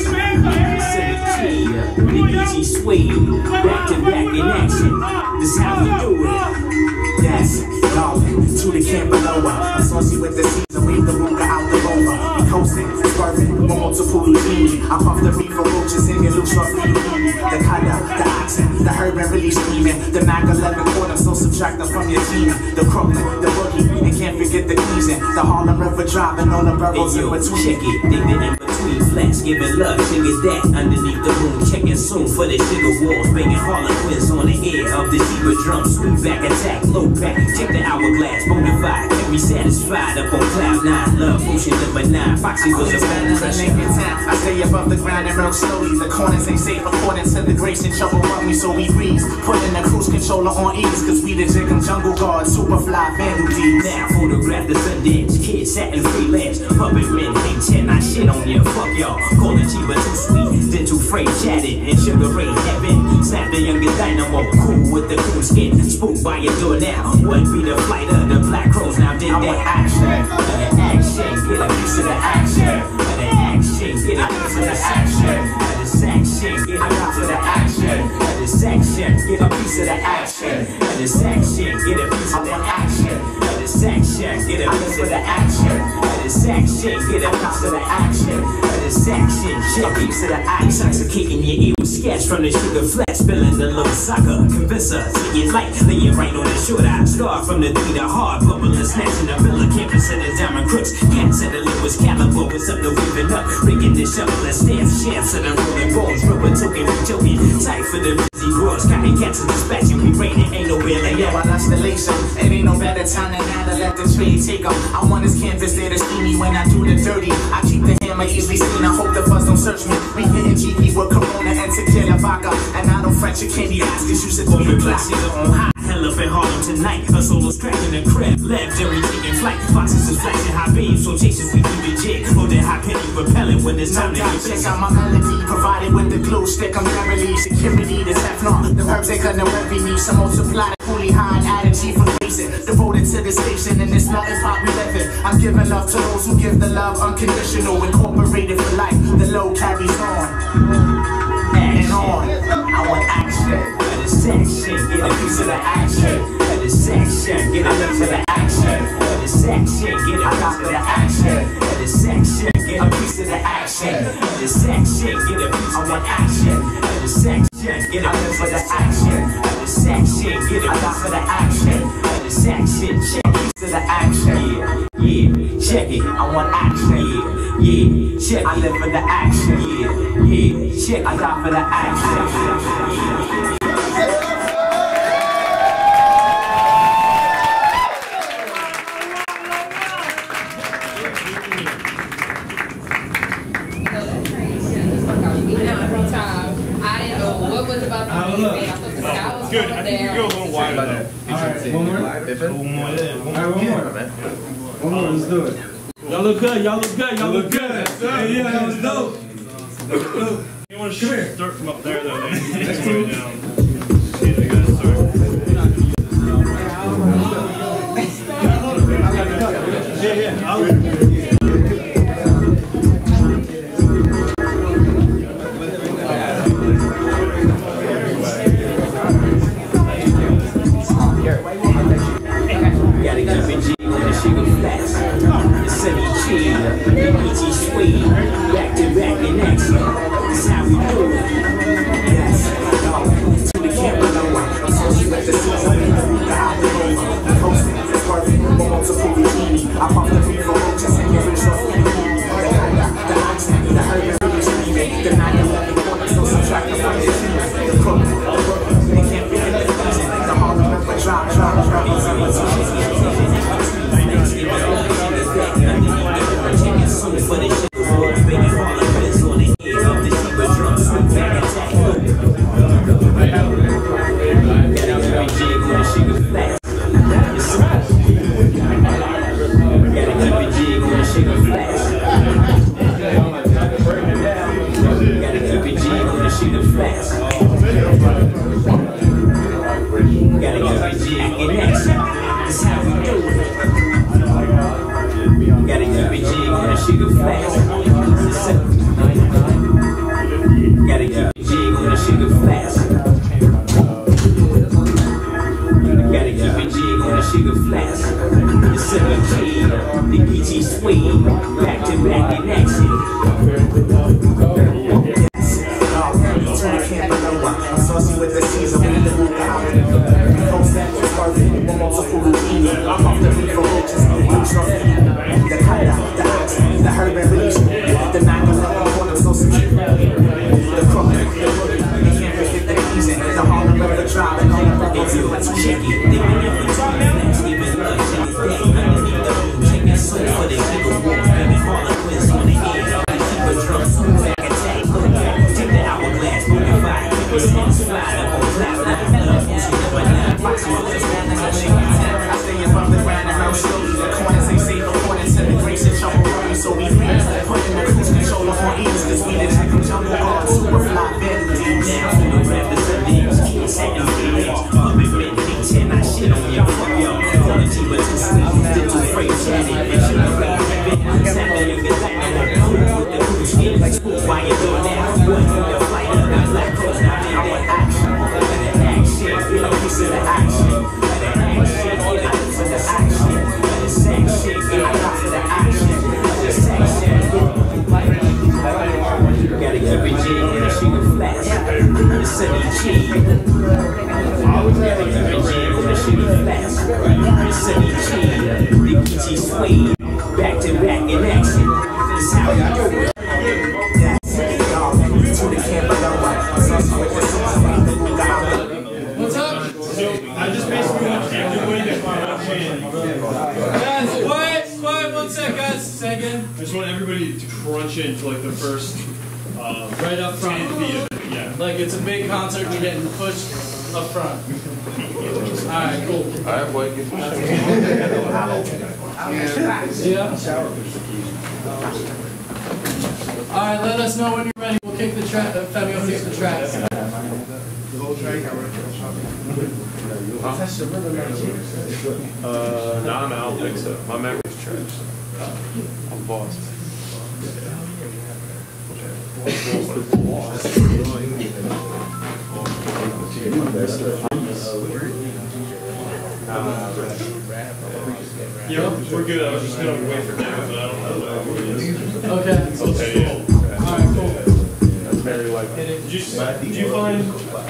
seventeen, the E G sway, back to back in action. This how we do it. Yes, darling, to the camp below. I'm saucy with the season, wave the ruga out the rover. We coasting, swerving, multiple Houdini. I puff the reefer roaches in your loose rough Houdini. The color, the oxen, the herb and really steaming. The Mac eleven quarter, so subtract them from your team. The Crooklyn, the boogie, and can't forget the Cleveland. The Harlem River driving all the boroughs in between. Check it, they the in between flats, giving love, sugar that underneath the moon. Checking soon for the sugar walls, banging Harlequins on the air of the Sheba drum. Sweet back attack, low back, check the hourglass, bonafide, can be satisfied up on cloud nine. Love potion number nine, Foxy was a fan of the time. I stay above the ground and roll slowly. The corners ain't safe according to the grace and trouble run me, so we breeze. Putting the cruise controller on ease, cause we the Jig'em jungle guard, super fly vandal D's. Now photograph the Sundance, kids satin freelance, puppet men, hang ten, I shit on ya, fuck y'all. Call the Chiba too sweet, then too freight chatted, and sugar ray heaven. Snap the youngest dynamo, cool with the cool skin, spooked by your door now. What be the flight of the black crows now? Dig that action, the action, get a piece of the action, the action, get a piece of the action, the section, get a piece of the action, the section, get a piece of the action, the section, get a piece of the action, the section, get a piece of the action, the section, get a piece of the action, the section, get a piece of the action. Intoxicating your ear with sketch from the sugar flat, spilling the little sucker, convince her, see it light, lay it right on the short eye, start from the three to hard, bubbling, snatching the villa, campus and the diamond crooks, cats at the Lewis caliber, with something weaving up, breaking the shovel and stairs, chance of the rolling bones, rubber token, we joking, tight for the busy roars, copycats and dispatching, we raining, ain't no real like yo, I lost the lace up, it ain't no better time than now to let the trade take them. I want this canvas there to see me when I do the dirty. I keep the hammer easily seen, I hope the fuzz don't search me. We getting cheeky with Corona and tequila vodka, and I don't fret your candy ass, cause you should be a classic on high. Hell up in Harlem tonight, a solo's cracking the crib, legendary taking flight, foxes is flashing high beams, so chases we do the jig, hold that high penny repellent when it's time to get check out my melody, provided with the glue stick, I'm barely security, the Teflon, the herbs they couldn't every need, some multiply the fully high attitude for facing, devoted to the station, and this melting pot we live in. I'm giving love to those who give the love unconditional, incorporated for life, the low carries on, and on, I want action. The section, get a piece of the action. The section, get a piece of the action. The section, get a piece of the action. The section, get a piece of the action. The section, get a piece of the action. The section, get a piece of the action. The section, get a piece of the action. The section, check a piece of the action. Yeah, yeah, check it. I want action. Yeah, yeah, check. I live for the action. Yeah, yeah, check. I die for the action. Good. I think you go a little wider though. Alright, one more. Alright, one more. One more, let's do it. Y'all look good, y'all look good, y'all look good. Hey, yeah, that was dope. You want to start from up there though? That's cool. Yeah, yeah. I'll Drop, drop, drop, drop. The Sunny G, the P G Swing, back to back in action. I'm saucy with the season, we the move out. Post that was perfect, the multiple routines. I'm off the beat for roaches, the trophy, the kaya, the ox, the herb and release, the nine eleven corner, so secure. The crook, the boogie, they can't forget the reason. The Harlem River drive and all the buckets, let's check it. They been in the time, let's give it love, check it back. Underneath the room, check that soul for the people who want. Baby, Harlem quiz on the air, the keeper drums, back attack, look back, take the hourglass, moving fire. I stay above the ground and roll slowly. The corners ain't safe according to the grace and trouble rolling. So we freeze, putting the cruise control on ease. Cause we the chicken jungle guard, super fly, very deep. Now, who the rappers are these? Kids setting feelings. Puppet men, big ten, I shit on your fuck yo. Quality but too sweet, did too afraid chatting. And shit on the ribbon. Snapping your good like I'm cool with the cruise skin. Like school, why you doing that? What, the fighter, got black clothes, now they on action. Get a piece of the action. Get a piece of the action. The same shit. Get a piece of the action. The same shit. Gotta keep it G and a sheet of flash. The Sunny G. Gotta keep it G and a sheet of flash. The Sunny G. The P G swing. Back to back in action. This how you do it. That's it, y'all. To the camp below. I'm saucy with the sauce. What's up? So, I just basically want everybody to Guys, quiet, quiet, one sec, guys, second. I just want everybody to crunch into like the first um, right up front. ten feet. Yeah. Like it's a big concert, we're getting pushed up front. Alright, cool. Alright, boy, get Yeah. Alright, let us know when you're ready. We'll kick the track. Uh, Femi will kick the tracks. The whole track, Uh, no, I'm out. I don't think so. My memory's trash. I'm lost. Yeah, we're good. I was just gonna wait for that, but I don't know. Okay. Okay, yeah. Alright, cool. That's very like. Did you, did you find?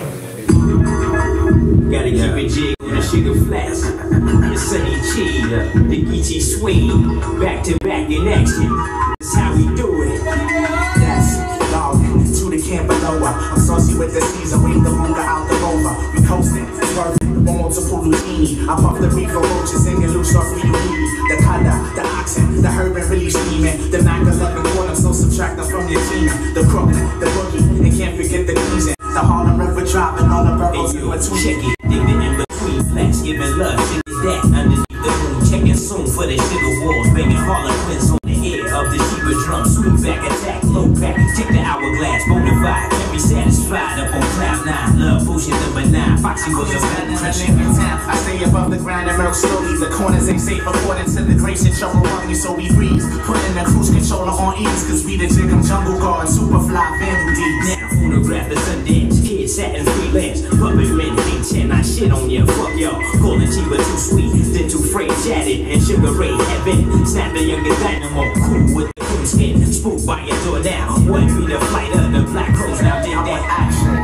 Gotta keep it G with a sheet of flash. The Sunny G, the Geechee swing, back to back in action. That's how we do it. That's dog to the camp below. I'm saucy with the season, we the hunger out the rover. We coasting, swerving, one multiple routine. I puff the reefer roaches, singing loose off for you need. The color, the oxen, the herb and really steaming. The nine eleven quarter, so subtract them from your team. The crook, the boogie, and can't forget the cleansing. The Harlem River dropping all the boroughs in between. Check it, dig it in between flats, giving love, shit is that underneath the room. Checking soon for the sugar walls, banging Harlequins on the air of the Sheba drum. Sweep back, attack, low back, check the hourglass, bonafide, can be satisfied up on cloud nine. Love potion number nine, Foxy was a bad crushing. I stay above the ground and murk slowly. The corners ain't safe according to the grace and trouble on me, so we breeze. Putting the cruise controller on ease, cause we the Jig'em jungle guard, super fly, very deep. Now phonograph the Sundance, kids satin freelance, puppet men, big ten, I shit on ya, fuck y'all. Quality but too sweet, then too freight chatted, and sugar ray heaven. Snap the younger dynamo, cool with the cool skin, spooked by your door now. What be the flight of the black crows, now dig that action.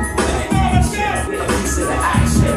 Get a piece of the action.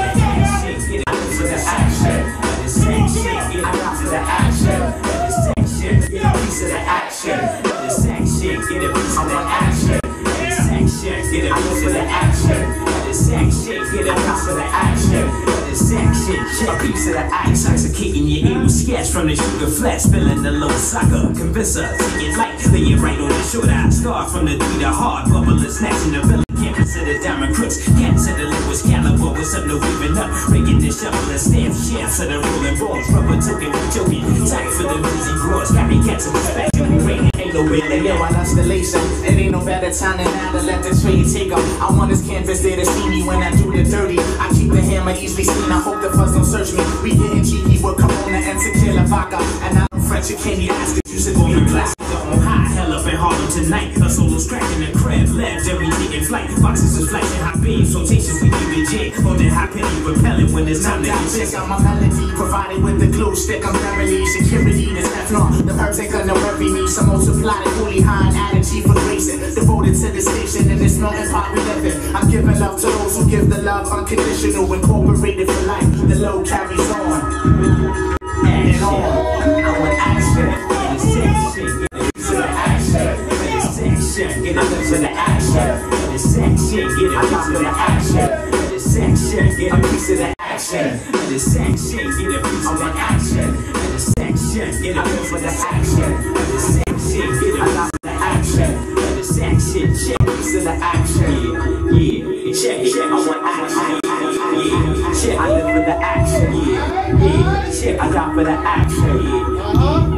Get a piece of the action. Get a section. Get a piece of the action. Get a section. Get a piece of the action. Get a section. Get a piece of the action. Get a section. Get a piece of the action. Get a section. Get a piece of the action. Get a section. A piece of the action. Intoxicating your ear with sketch from the sugar flat, spilling the low soccer. Convince her, take it light, lay it right on the shoulder. Scar from the three to hard, bubbling, snatching the villain. Can't consider diamond crooks, can't settle it with caliber with something weaving up. Breaking the shovel and stamps, chance of the rolling balls. Rubber token, we joking, tight for the busy bros. Copycats and respect, we rain, ain't no way. Yo, I installation, it ain't no better time than now to let the trade take up. I want this canvas there to see me when I do the dirty. I keep the hammer easily seen, I hope the fuzz don't search me. We getting cheeky with Corona and tequila vodka, and I don't French your candy ass, cause you should go your class. On high, hell up in Harlem tonight. A solo's cracking the crab, left, everything in flight. Boxes is flashing hot beams, rotations we keep it jig. Holding high penny, repelling when it's time to get sick. Got my melody provided with the glue. glue stick, I'm Beverly. Security, this Teflon. The herbs ain't gonna worry me. Some multiplied and fully high energy for racing. Devoted to the station and this melting pot we live in. I'm giving love to those who give the love unconditional. Incorporated for life, the load carries on. And on. I want action. Get the sex shit. Get it to the action. Get the sex shit. Get it to the action. Get the sex shit. Get it to the action. Get the sex shit. Get a piece of the action. Get the sex shit. Get a piece of the action. Get the sex shit. Get a piece of the action. Get the sex shit. Get a piece of the action. Get the sex shit. Check piece of the action. Yeah, yeah. Check, check. I want action. Yeah, check. I live for the action. Yeah, yeah. Check. I got for the action. Yeah. Uh-huh.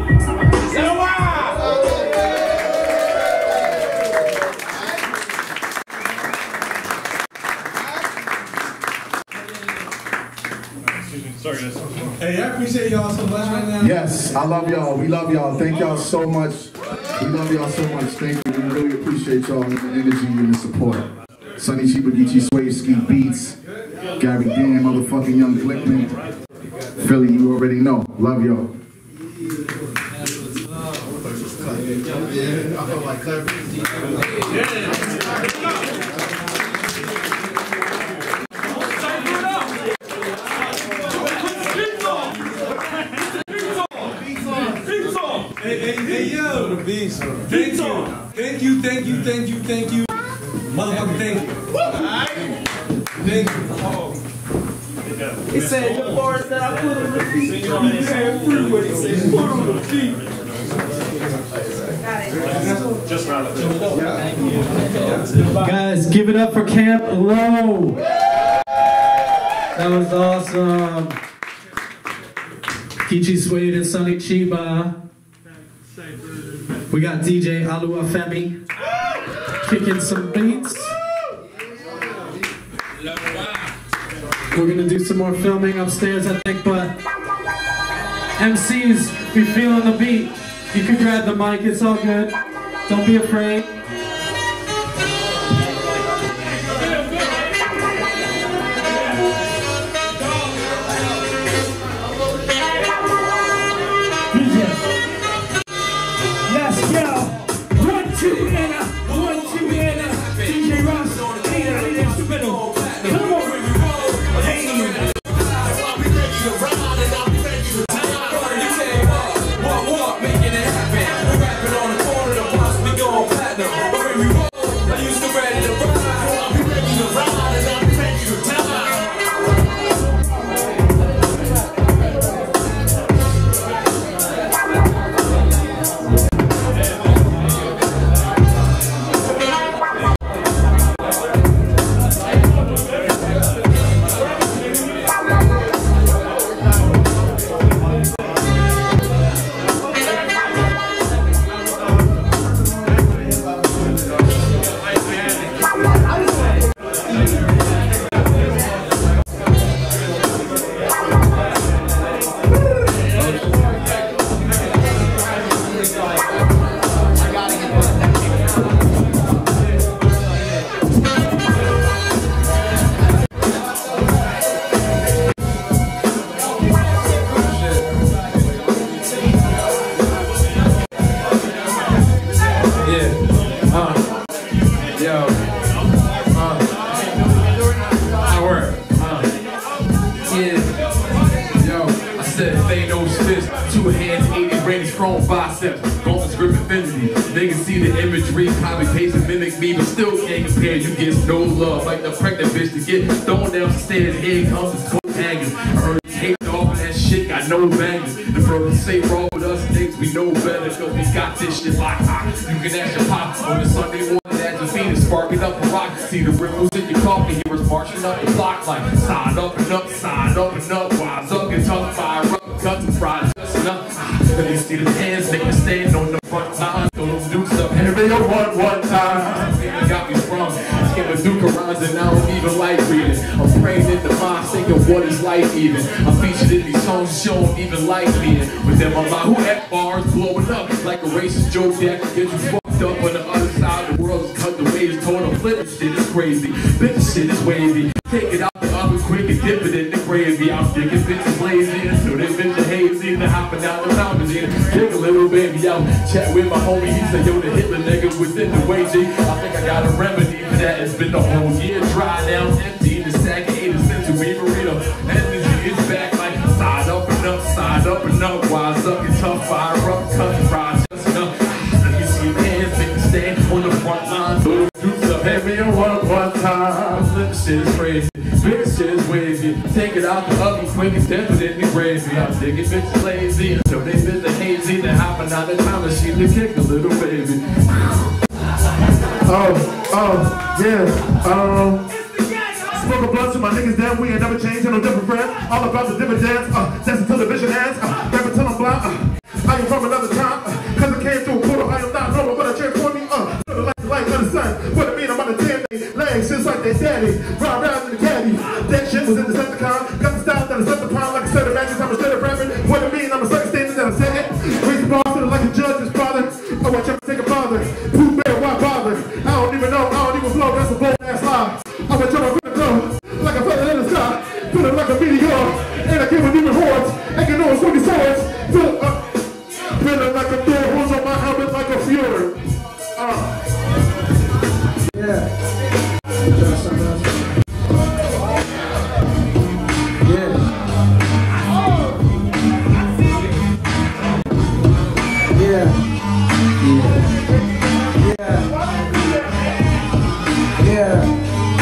Sorry, guys. Hey, I appreciate y'all so much right now. Yes, I love y'all. We love y'all. Thank y'all so much. We love y'all so much. Thank you. We really appreciate y'all and the energy and the support. Sonny Chiba, Lo and Ski Beatz, Gary Dan, motherfucking Young Glickman, Philly, you already know. Love y'all. Yeah, I feel like Hey, hey, hey, yo! Thank you, thank you, thank you, thank you, thank you, motherfucker, thank you. Thank you. He said the bars that I put on the feet. He said freeway. He said put on the feet. Just round up. Guys, give it up for Camp Lo. That was awesome. Kichi Suede and Sonny Chiba. We got D J Alua Femi kicking some beats. We're gonna do some more filming upstairs, I think, but M Cs, if you're feeling the beat, you can grab the mic, it's all good. Don't be afraid. Take it out the oven quick and dip it in the gravy. I'm thinking bitches lazy until they bitch hazy. limousine and hopping out the limousine. Take a little baby out, chat with my homie. He said, yo, the Hitler nigga was in the way, G. I think I got a remedy for that. It's been the whole year dry now, empty. The sack of eighty cents to be burrito. Energy is back like side up and up, side up and up. Wise up, get tough, fire up, cut, fries just enough. Let me see your hands, make me stand on the front line. So do some heavy and one one time. This shit is crazy. This shit is wavy. Take it out the oven quick and dip it in the gravy. I'm thinking bitches lazy until they been the hazy. Then hopping out the time machine to kick a little baby. Oh, oh, yeah, um smoke a blunt to my niggas down, we ain't never changed, no different friends. All about the dividends, uh, that's until the vision ends, uh, rap until I'm blind, uh, I am from another time, uh, cause I came through a portal, I am not normal, but I transform me, uh, sort of like the light of the sun. What I mean, I'm on the ten legs, just like their daddy, ride around in the caddy. That shit was in the Decepticon, got the style that is up the pond, like a set of magic, I'm a straight up rapping. What I mean, I'm a certain standard that I said it. Raise the bar, sort of like a judge's father, I watch him take a father. Who bear, why bother? I don't even know, I don't even blow, that's a bold ass lie. I went to my go like a feather in the sky, feeling like a meteor, and I give a demon hordes, I can know it's twenty swords, feel, uh, feeling like a door, who's on my helmet like a fury. Uh. Yeah. Yeah. Yeah. Yeah. Yeah.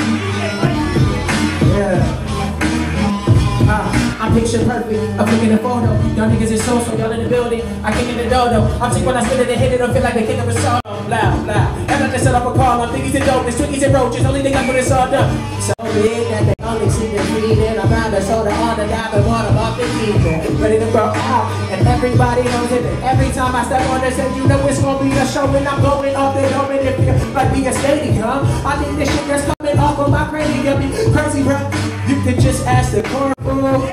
Picture perfect, I'm looking at a photo. Y'all niggas is social, y'all in the building. I kick in the dodo. I'm sick when I spit it and hit it, I feel like the king of a solo. Loud, loud. And I just set up a call on Biggies and Dope, Twinkies and Roaches. Only thing I put is all done. So big that they only see me breathing around the soda on the diamond water off the keeping. Ready to grow out, and everybody knows it. Every time I step on the stage, you know it's gonna be a show, and I'm going off the dome. And if you like be a stadium, I think this shit that's coming off of my cranium be crazy, bro. You can just ask the corporal.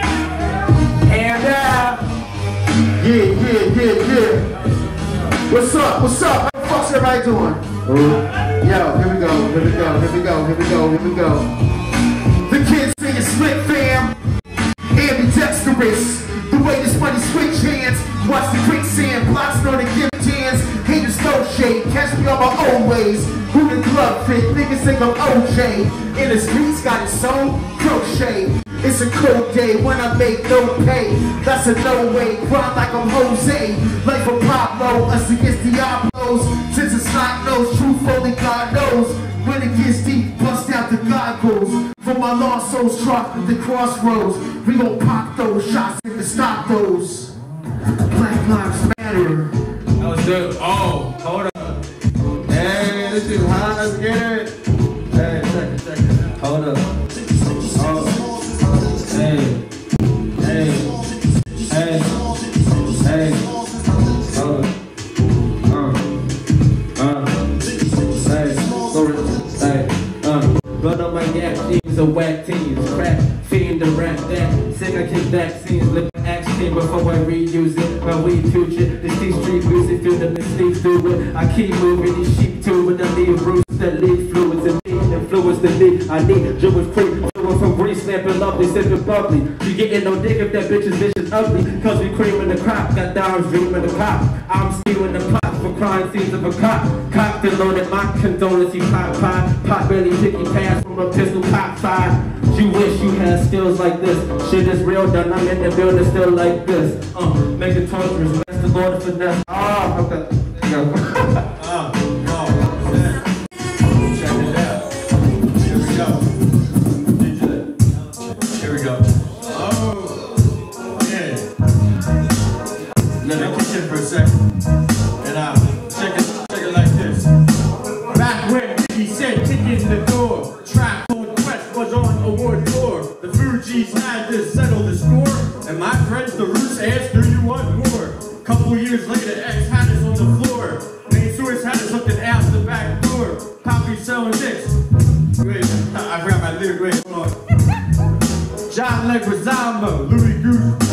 And uh, yeah, yeah, yeah, yeah. What's up? What's up? What the fuck's everybody doing? Yo, here we go, here we go, here we go, here we go, here we go. The kids singing slick fam, ambidextrous. The way this money switch hands, watch the quicksand, blocks know the gift hands. Haters no shade, catch me on my own ways. Who the glove fit, niggas think I'm O J. In the streets got it so crochet. It's a cold day when I make no pay. That's a no way, grind like I'm Jose. Life of Pablo, us against Diablos. Since it's not knows, truth only God knows. When it gets deep, bust out the goggles. For my lost souls dropped at the crossroads. We gon' pop those shots and stop those. Black Lives Matter. That was good. Oh, hold up. Hey, this is hot. Let's get it. Hey, check it, check it. Hold up. Oh. Hey, hey, hey, hey, hold up. Uh, uh, hey, hey, uh. Run on my gap jeans or whack teams. Crack, fiend, and rap that. Sick, I kick vaccines. Lip axe team before I reuse it. My weed future. This deep street music, feel the mistakes do it. I keep moving these sheep too, but I leave roots that leave fluids in me. Influence the me. I need Jewish creep. From Greece, snapping lovely, sipping bubbly. You getting no dick if that bitch is vicious ugly. Cause we cream in the crop, got dimes dreaming the cop. I'm stealing the plot for crime scenes of a cop. Cocked and loaded, my condolences, pop pop. Pop belly, picky pass from a pistol, pop five. You wish you had skills like this. Shit is real done, I'm in the building still like this. Uh, make it torturous, bless the Lord of finesse. Ah, oh, okay. There you go. uh, Let me kick in for a second. And I'll check it, check it like this. Back when he said kick in the door, Trap Code Quest was on award tour. The Fugees had to settle the score. And my friends, the Roots asked, do you want more? Couple years later, X had us on the floor. Main source had us looking out the back door. Poppy selling this. Wait, I forgot my lyric. Wait, hold on. John Leguizamo, Louis Goose.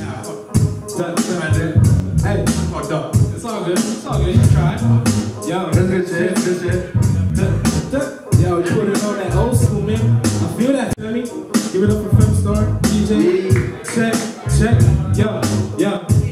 Hey, fucked up. It's all good. It's all good. You tried. Yo, that's good shit. That's good shit. Yo, you put it on that old school, man. I feel that, feel me? Give it up for Film Star, D J. Check, check. Yo, yo.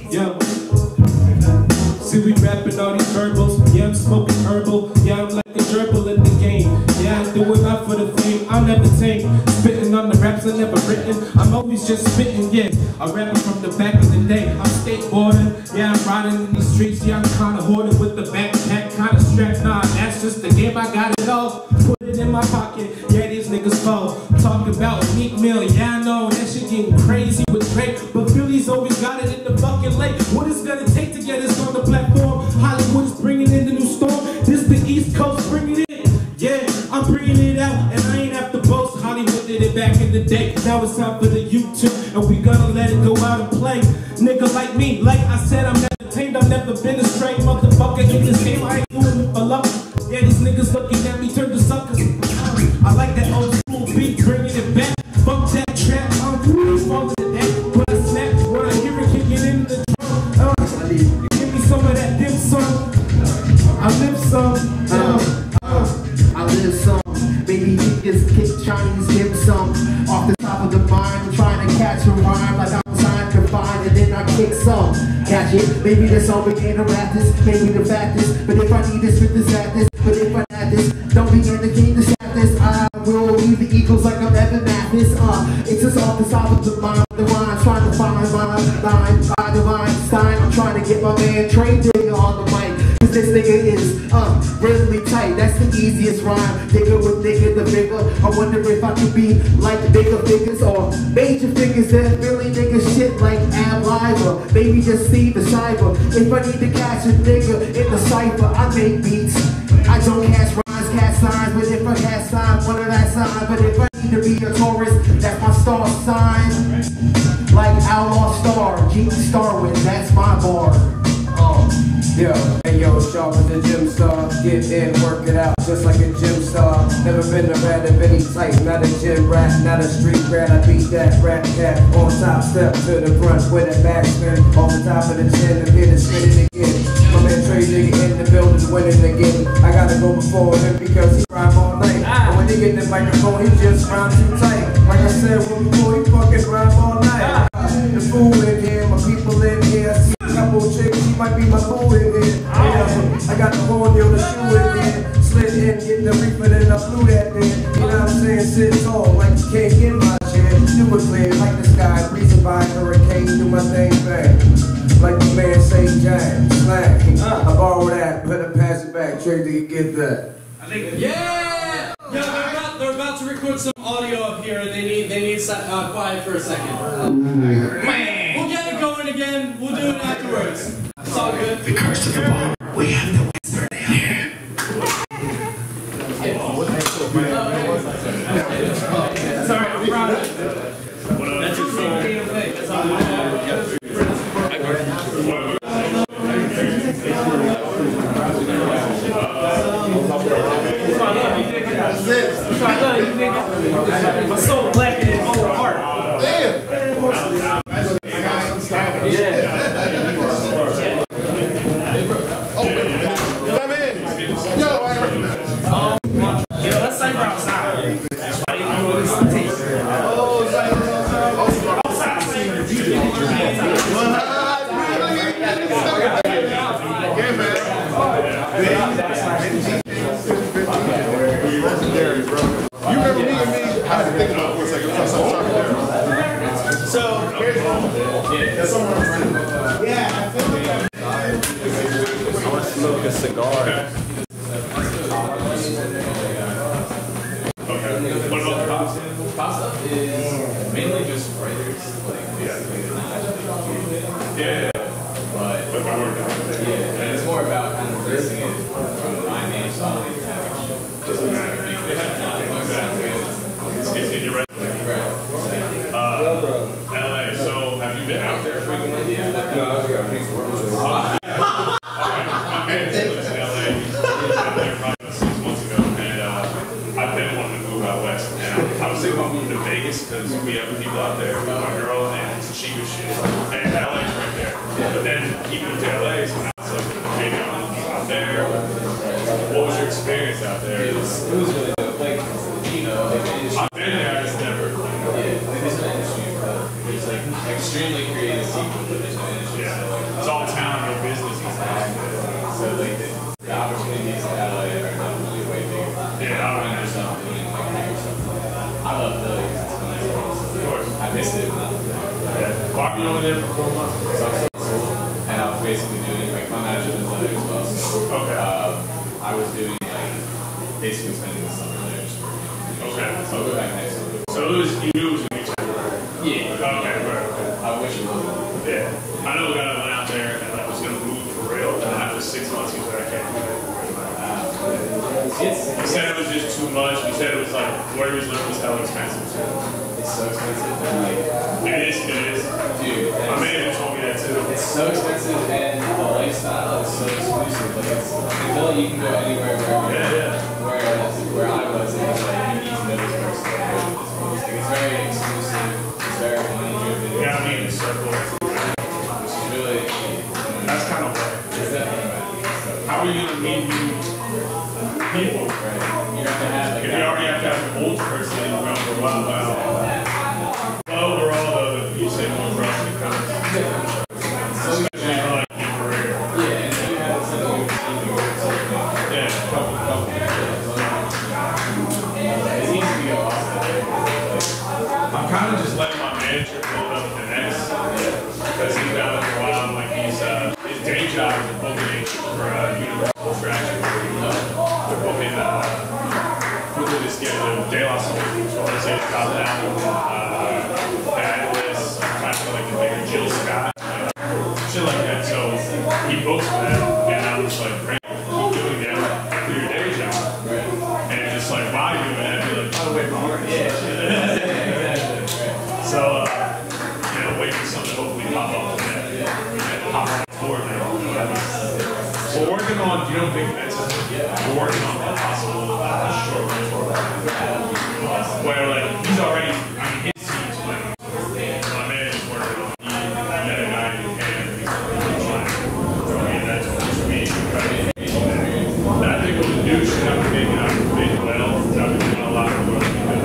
levitate, spitting on the raps I never written. I'm always just spitting, yeah. I rap from the back of the day. I'm skateboarding, yeah, I'm riding in these streets. Yeah, I'm kinda hoarding with the backpack, kinda strapped. Nah, that's just the game. I got it all. Put it in my pocket. Yeah, these niggas fall. Talking about Meek Mill. Yeah, I know that shit getting crazy with Drake, but Philly's always got it in the fucking lake. What it's gonna take to get us on the platform? Hollywood's bringing in the new storm. This the East Coast bringing it. Yeah, I'm bringing it out, and I ain't have to boast. Hollywood did it back in the day. Now it's time for the YouTube, and we gonna let it go out and play. Nigga like me, like I said, I'm never tamed. I've never been a straight motherfucker in this game. I ain't doing it for love. Yeah, these niggas looking at me turn to suckers. I like that old school beat, bringing it back. Fuck that trap, I'm falling to that. When I snap, when I hear it kicking in the drum. Uh, give me some of that dim sum. I live some. Uh, uh, I live some. Baby, he gets kick Chinese dim sum. Off the top of the mind, I'm trying to catch a rhyme like I'm trying to find, and then I kick some. Catch it, maybe that's all began to rap this, maybe the fattest. But if I need this, with this at this. But if I had this, don't begin to king to shaft this. I will leave the Eagles like I'm Evan Mathis. Uh, it's just off the top of the mind, the rhyme, trying to find my line, by the Einstein. I'm trying to get my man Trey Digger on the mic. Cause this nigga is uh, really tight. That's the easiest rhyme. Digger with nigga the bigger. I wonder if I could be like bigger figures or major figures that really nigga shit like Ab Liver. Maybe just see the cypher. If I need to catch a nigga in the cypher, I make beats. I don't catch rhymes, catch signs, but if I catch signs, one of that sign. But if I need to be a tourist, that's my star sign. Like Outlaw Star, G Starwin, that's my bar. Oh, yo, hey yo, sharp as a gym star. Get in, work it out, just like a gym star. Never been a rat of any type, not a gym rat, not a street rat. I beat that rat cat on top, step to the front with a backspin. Off the top of the chin, I'm here to spin it again. My man Trey nigga in the building winning again. I gotta go before him because he rhyme all night. And when he get the microphone, he just rhyme too tight. Like I said, when before he fucking rhyme all night. The fool in here, my people in here. I see a couple chicks, she might be my boo in here. Yeah, I got the horn, yo, the shoe in here. Slid in, get the reefer, then I flew that there. You know what I'm saying? Sit tall, like you can't get my chair. Do it clear, like the sky, breezing by hurricane, do my thing bang. Like the man say, Jack, slang. I borrow that, better pass it back. Trey, do you get that? I think. Yeah. Yeah, they're about, they're about to record some audio up here, and they need they need uh, quiet for a second. Man. We'll get it going again. We'll do it afterwards. It's all good. The curse of the ball. We have the whisper down here. Sorry, I'm proud of it. That's your damn thing. That's all I My soul black in his own heart. Damn. Yeah. Come in. Yo, Um, yo, let's cypher outside. Oh, legendary, bro. You remember me and me? I had to think about it for a second. I started talking there. So, here's yeah, I feel like I want to smoke a cigar. Okay. What about the pasta? Pasta is mainly just writers. Like, yeah. Yeah. But, but yeah, and it's more about kind of releasing it from my name song. Doesn't matter. It's in your resume. Uh, L A, so have you been out there frequently? Yeah. No, I was going to Alright, okay, so L A. Out there probably six months ago, and uh, I've been wanting to move out west. And I was thinking about moving to Vegas because we have people out there, my girl, and it's cheap as shit. And L A's right there. But then he moved to L A, so now it's like, maybe I'll move out there. What was your experience out there? It was, it was really good. Like, you know, like the industry. I've been there, I just never. Yeah, like there's no industry, but there's like extremely creative people, but there's no industry. Yeah. So, like, it's all town, no business. Exactly. So like the, the opportunities in L A are not really way bigger. Yeah, I don't understand doing like that or something like that. So I'm still in school, and I was basically doing like my manager was there as well. So okay. um, I was doing like basically spending the summer there. Okay. So I'll go back next summer. So it was you knew it was gonna be temporary. Yeah. Okay. Right. I wish it wasn't. Yeah. I know a guy that went out there and like was gonna move for real, and after six months he was like, I can't do it. He said it was just too much. He said it was like where he was living was hella expensive. It's so expensive. And like, it is, it is. Dude, my man told me that too. It's so expensive and the lifestyle is so exclusive. Like it's, I feel like you can go anywhere where yeah, yeah. where where I was, and it's like you need to know this person. Like, it's very exclusive. It's very money driven. Yeah, I mean it's circle. Which is really that's kind of what. How are you gonna meet new people? Right. You have to have like if you already have to have an old person in around for a while. Well, overall, though, you say more for us to come. Especially for like your career. Yeah, and you have something you can do. Yeah, couple, couple. It seems to be awesome. I'm kind of just letting my manager build up the next. Because he's been out for a while. Like he's uh, his day job is a booking agent for uh, Universal Attraction. They're booking uh, who did this get? De La Soul, so I say top down. Uh, Fabulous, kind of like a bigger Jill Scott, shit like that. So he books for them, and I'm just like, great, keep doing that for your day job. And just like, why do it? And I'd be like, by the way, Mark. Yeah. So, uh, you know, wait for something to hopefully pop up and then pop on board now. We're working on, you know, big events. We're working on a possible uh, short run tour. Where, like, he's already, I mean, his team's playing. My man is working on, he met a guy in Japan, and he's trying to throw me in that tour for me. And I think what the dude should have to make it out of big well, I've been doing a lot of work.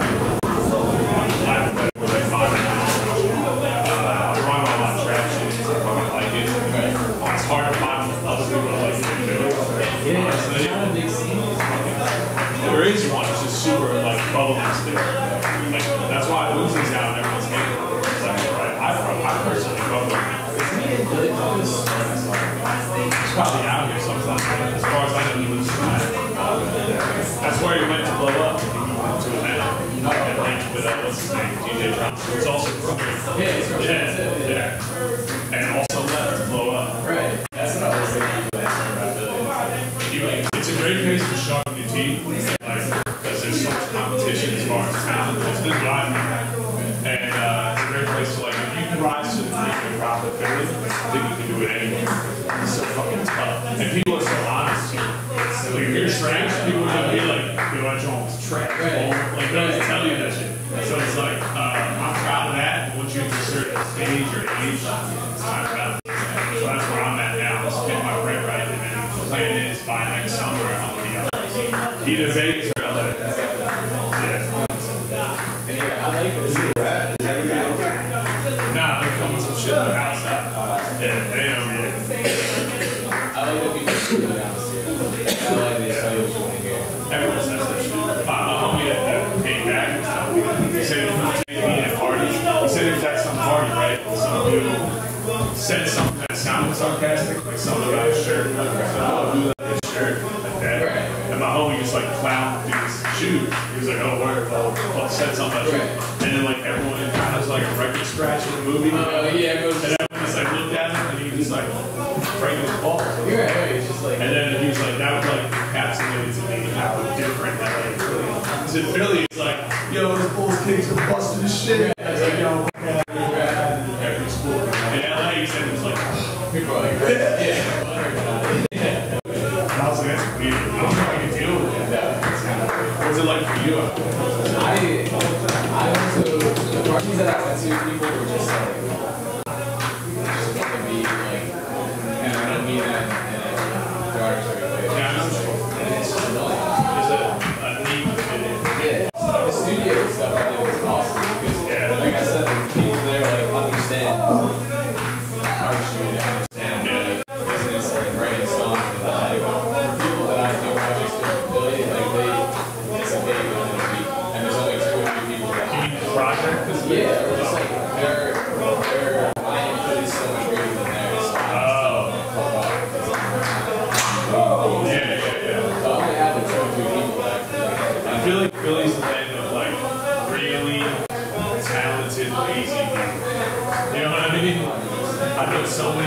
Live play for like five minutes. Uh, I run all my trap shit, so I fucking like it. It's hard to find other people that like it too. Yeah, it's not a big scene. There is one, it's just super like bubbling stick. Like, that's why Uzi's out and everyone's hating it. It's like, right, I, I personally fuck with him. He's probably out here sometimes. As far as I know, he was uh, that's where he went to blow up. He went to Atlanta. And linked with uh, what's his name? D J Johnson. It's also from Yeah, it's from yeah, yeah. And also left to blow up. Right. That's what I was thinking. It's a great place to sharpen your teeth, like, because there's so much competition as far as talent. It's been live, and uh, it's a great place to, like, if you can rise to the peak of profitability, I think you can do it anyway. It's so fucking tough, and people are so honest. So if you're trash, people are gonna be like, yo, that joint was trash. Like, they'll just tell you that shit. So it's like, uh, I'm proud of that, but once you insert a stage or age, it's time to balance. So that's where I'm at now. Let's get my rent right, and then the plan is by next summer, I'm gonna be out. Either Vegas or L A. Yeah. I like this. Nah, they're coming some shit on the outside. Yeah, they know me. I like the people who are downstairs. I like they tell you what you want to hear. Everyone says that shit. My homie that came back and stuff, he said he was taking me at parties. He said he was at some party, right? Some dude said something that sounded sarcastic, like something about his shirt. Like, oh, who let his shirt? Like that. And my homie just like clowned dude's shoes. He was like, oh, word, well, well, said something about shoes. And then like everyone in kind of like a record scratch in the movie. Oh, yeah, it goes. And everyone just like looked at him and he was like breaking his balls. You're right, right. It's just like. And then he was like, that was like encapsulated to me how different L A is. Because in Philly, it's like, yo, this Bulls kids are busting the shit. I was like, yo, every school. In L A, he said it was like, people are like, yeah. Yeah. And I was like, that's weird. I don't know how you deal with it. What's it like for you? I, I went to the parties that I went to, people were just like, just want to be like, and I don't mean that in a derogatory way. Yeah, I know. And it's just annoying. There's a, a need for it. Yeah. The studio stuff I did was awesome because, yeah, like I said, the people there like understand artistry, they understand like business, like writing songs, and like the people that I do projects with, really, like they, it's a big one.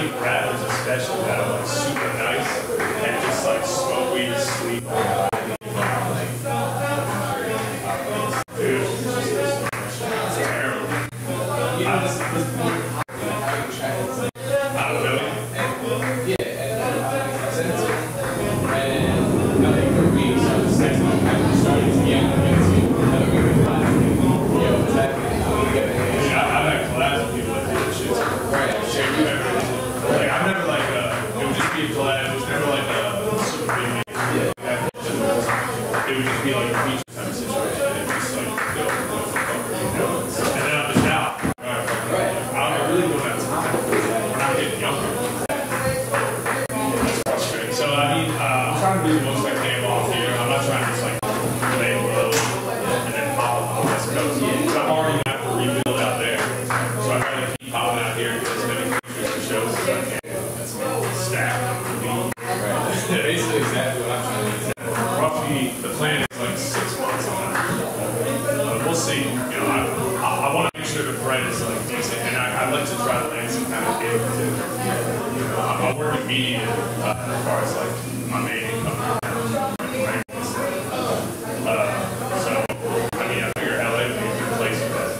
many rappers especially that are like super nice and just like smoke weed to sleep. Dude, it's terrible. I don't know. Yeah, and I sent it to him. And nothing for me, so I just texted him and started to get him to another week of class. Yo, what's happening? I'm gonna get the hands. Dude, I- I've had class with people that do this shit. Right. Share you everything. Like, I've never like, uh, it would just be a class, it was never like a super big meeting. Yeah. It would just be like a feature type of situation. And it's just like, yo, what the fuck are you doing? And then I'm just out. Right. Right. I don't really don't have time. When I'm getting younger. That's frustrating. So, I mean, uh, I'm trying to do the most I can off here. I'm not trying to just like lay low and then pop on the West Coast. Because I'm already going to have to rebuild out there. So I try to keep popping out here and get as many features and shows as I can. That's stack. Right. Basically exactly what I'm trying to do. Roughly, the plan is like six months on it. But we'll see. You know, I, I, I want to make sure the bread is like decent, and I, I'd like to try to land some kind of gig too. You know, I, I work in media uh, as far as like my main income. Right? Uh, so, I mean, I figure L A would be a good place for that.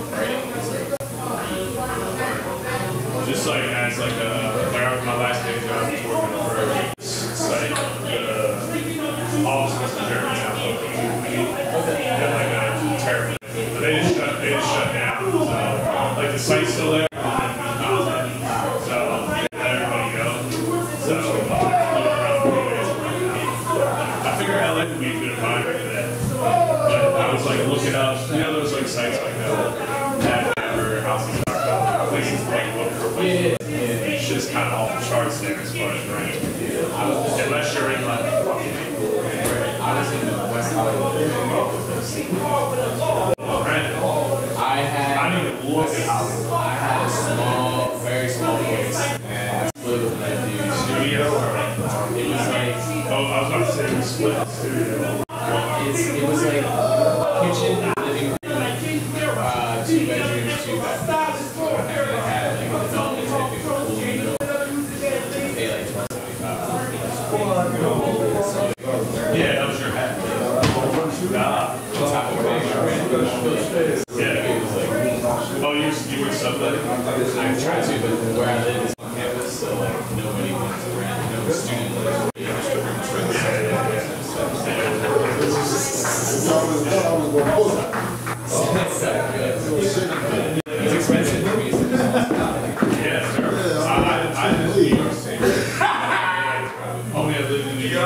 Just like as like a, like I- my last day job was working for a site, uh, all this was in Germany now. Yeah, like uh, terrible. But they just shut, they just shut down. So, like the site's still there. So they let everybody go. So uh, I figure L A would be a good environment for that. But I was like looking up, you know, those like sites like uh, Tavern, houses dot com, places to like look for places. It's just kind of off the charts there as far as rent. Unless you're in like fucking I was in the West Hollywood. rent. I had, I didn't even look at Hollywood. I had a small, very small place, and I split with that dude. Studio or It was like, oh, I was about to say it was split studio. it's, it was like kitchen, living room, uh, two bedrooms, two bathrooms. And I had like a development type of pool in the middle. I paid like twelve seventy-five. Yeah, that was your hat. Nah. On top of it, I ran a Yeah. Oh, you, you were subletting? I tried to, but where I live is on campus, so like nobody wants to rent, no student lives. You know, pretty much rent the same. It's expensive for me. Yeah, sure. I, I, I lived in New York City. Only I lived in New York.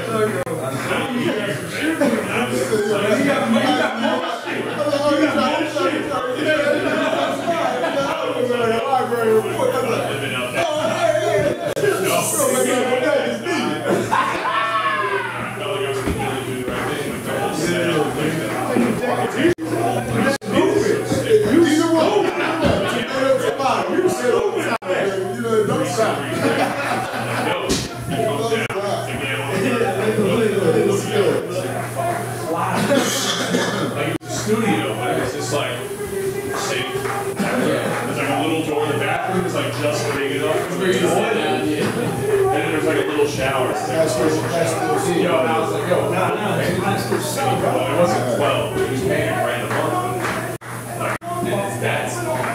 Studio, but it's just like safe. There's like a little door in the bathroom, it's like just big enough. And then there's like a little shower. It's like, yo, and I was like, yo, nah, nah, it wasn't twelve, it was paying a grand a month. Like, and it's that's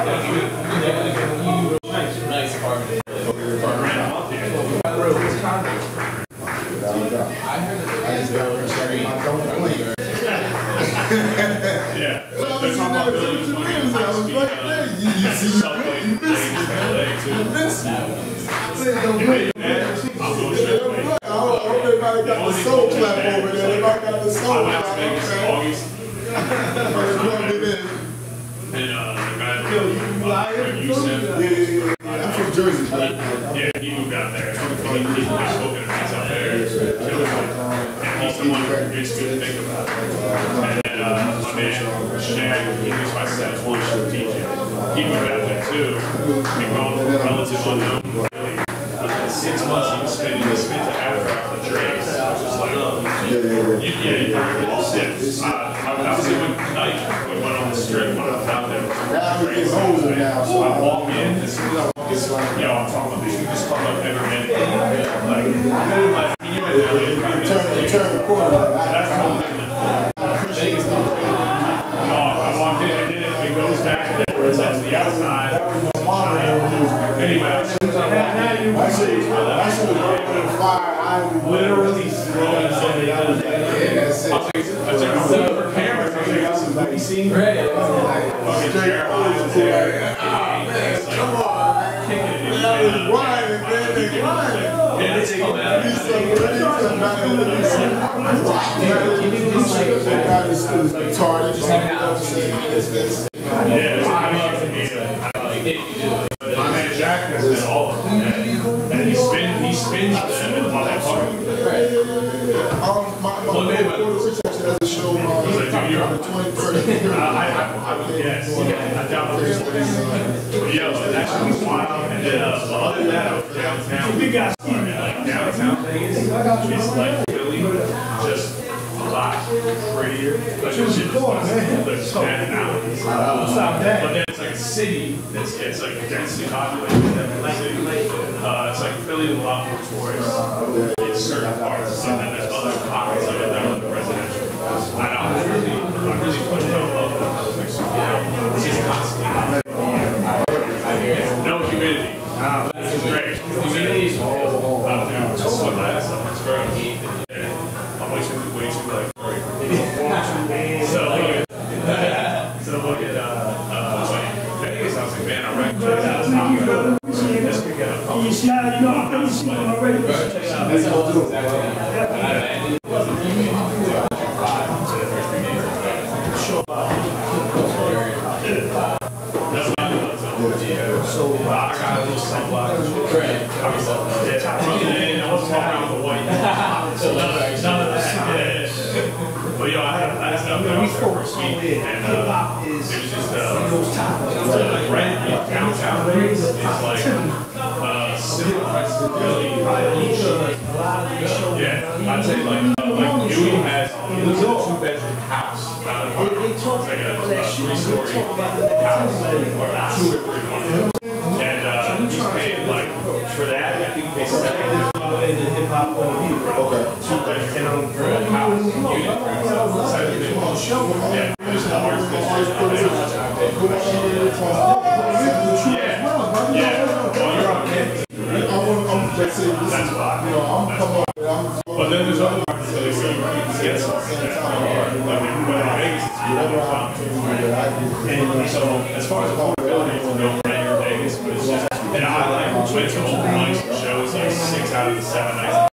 Nice, nice apartment. for a grand a month. I heard that the guys go to Cherry from New York. Yeah. They're talking about building twenty high speed uh, subway lanes in L A too. I'll go straight away. I hope everybody got the soul clap over there. Everybody got the soul I went clap. to Vegas in August. And uh, the guy from U S M. I'm from Jersey. Yeah, he moved out there. He, he, he's spoken to me out there. And he's the one who gets good to think about it. And then uh, my man, Shaq, he was my step one teacher. He moved out there too. We grown relative unknown. Really. Uh, six months he was spending, he spent the after after drinks. I was just like, oh, yeah, yeah, yeah. Uh, I, I was even night. We went on the strip when I was out there. I walk in, as soon as I walk in, It's like, yo, I'm talking about this. You just come up every minute. Like, like, you turn, turn the corner. That's how I appreciate it. No, I walked in and did it, and it goes back to there. It's like the outside. Anyway, I should have broken the fire. I literally throwing something out of there. I took a photo for cameras. I was like, that's some booty scene. Right. Fucking Jeremiah was there. Come on. Kicking it. I was whining, man. They whining. Yeah, it's coming out. He's so ready to come back into the scene. That guy is retarded. Just like I was saying. Yeah, I love it. My man Jack has been all of them. And he spins, he spins them in my part. Um, my, my research actually has a show on the twenty-first. I, I, I would guess. I doubt there's one. Yo, it actually was wild. And then, uh, so other than that, I was downtown. We got like downtown Vegas. It's like really just a lot prettier. Like, it's just like standing out. But then it's like a city that's it's like densely populated. Uh, it's like Philly with a lot more tourists in certain parts, and then there's other pockets of it that are residential. I know, I really, I really put no love in it. It's just constantly. No humidity. This is great. Humidity is horrible. Oh, dude, it's just what that stuff. It's very yeah. I'm way too, way too like, very. So, so look at, uh, uh, Vegas, I was like, man, I recognize that. Let's pick it up. You see how you know I'm feeling already. That's all too. So I got a little sunblock. Great. I was in. I wasn't walking with the white. So none of that. None of that. But yo, I had a last up there for first week, and uh, it was just uh, the rent in downtown Vegas is like uh, similar, really. Yeah, I'd say like uh, like Dewey has he lives in a two bedroom house, not an apartment. It's like a, a three story house or two or three one. And uh, he's paid like for that. I think they said hip hop okay. Two bedroom for a house unit. Yeah, there's no arts district. Yeah, yeah. Well, you're on campus. That's fine. But then there's other parts that you can get something. Like in Vegas, it's really fun. And so, as far as affordability, it's no brainer in Vegas, but it's just, and I like went to open mics and shows like six out of the seven nights.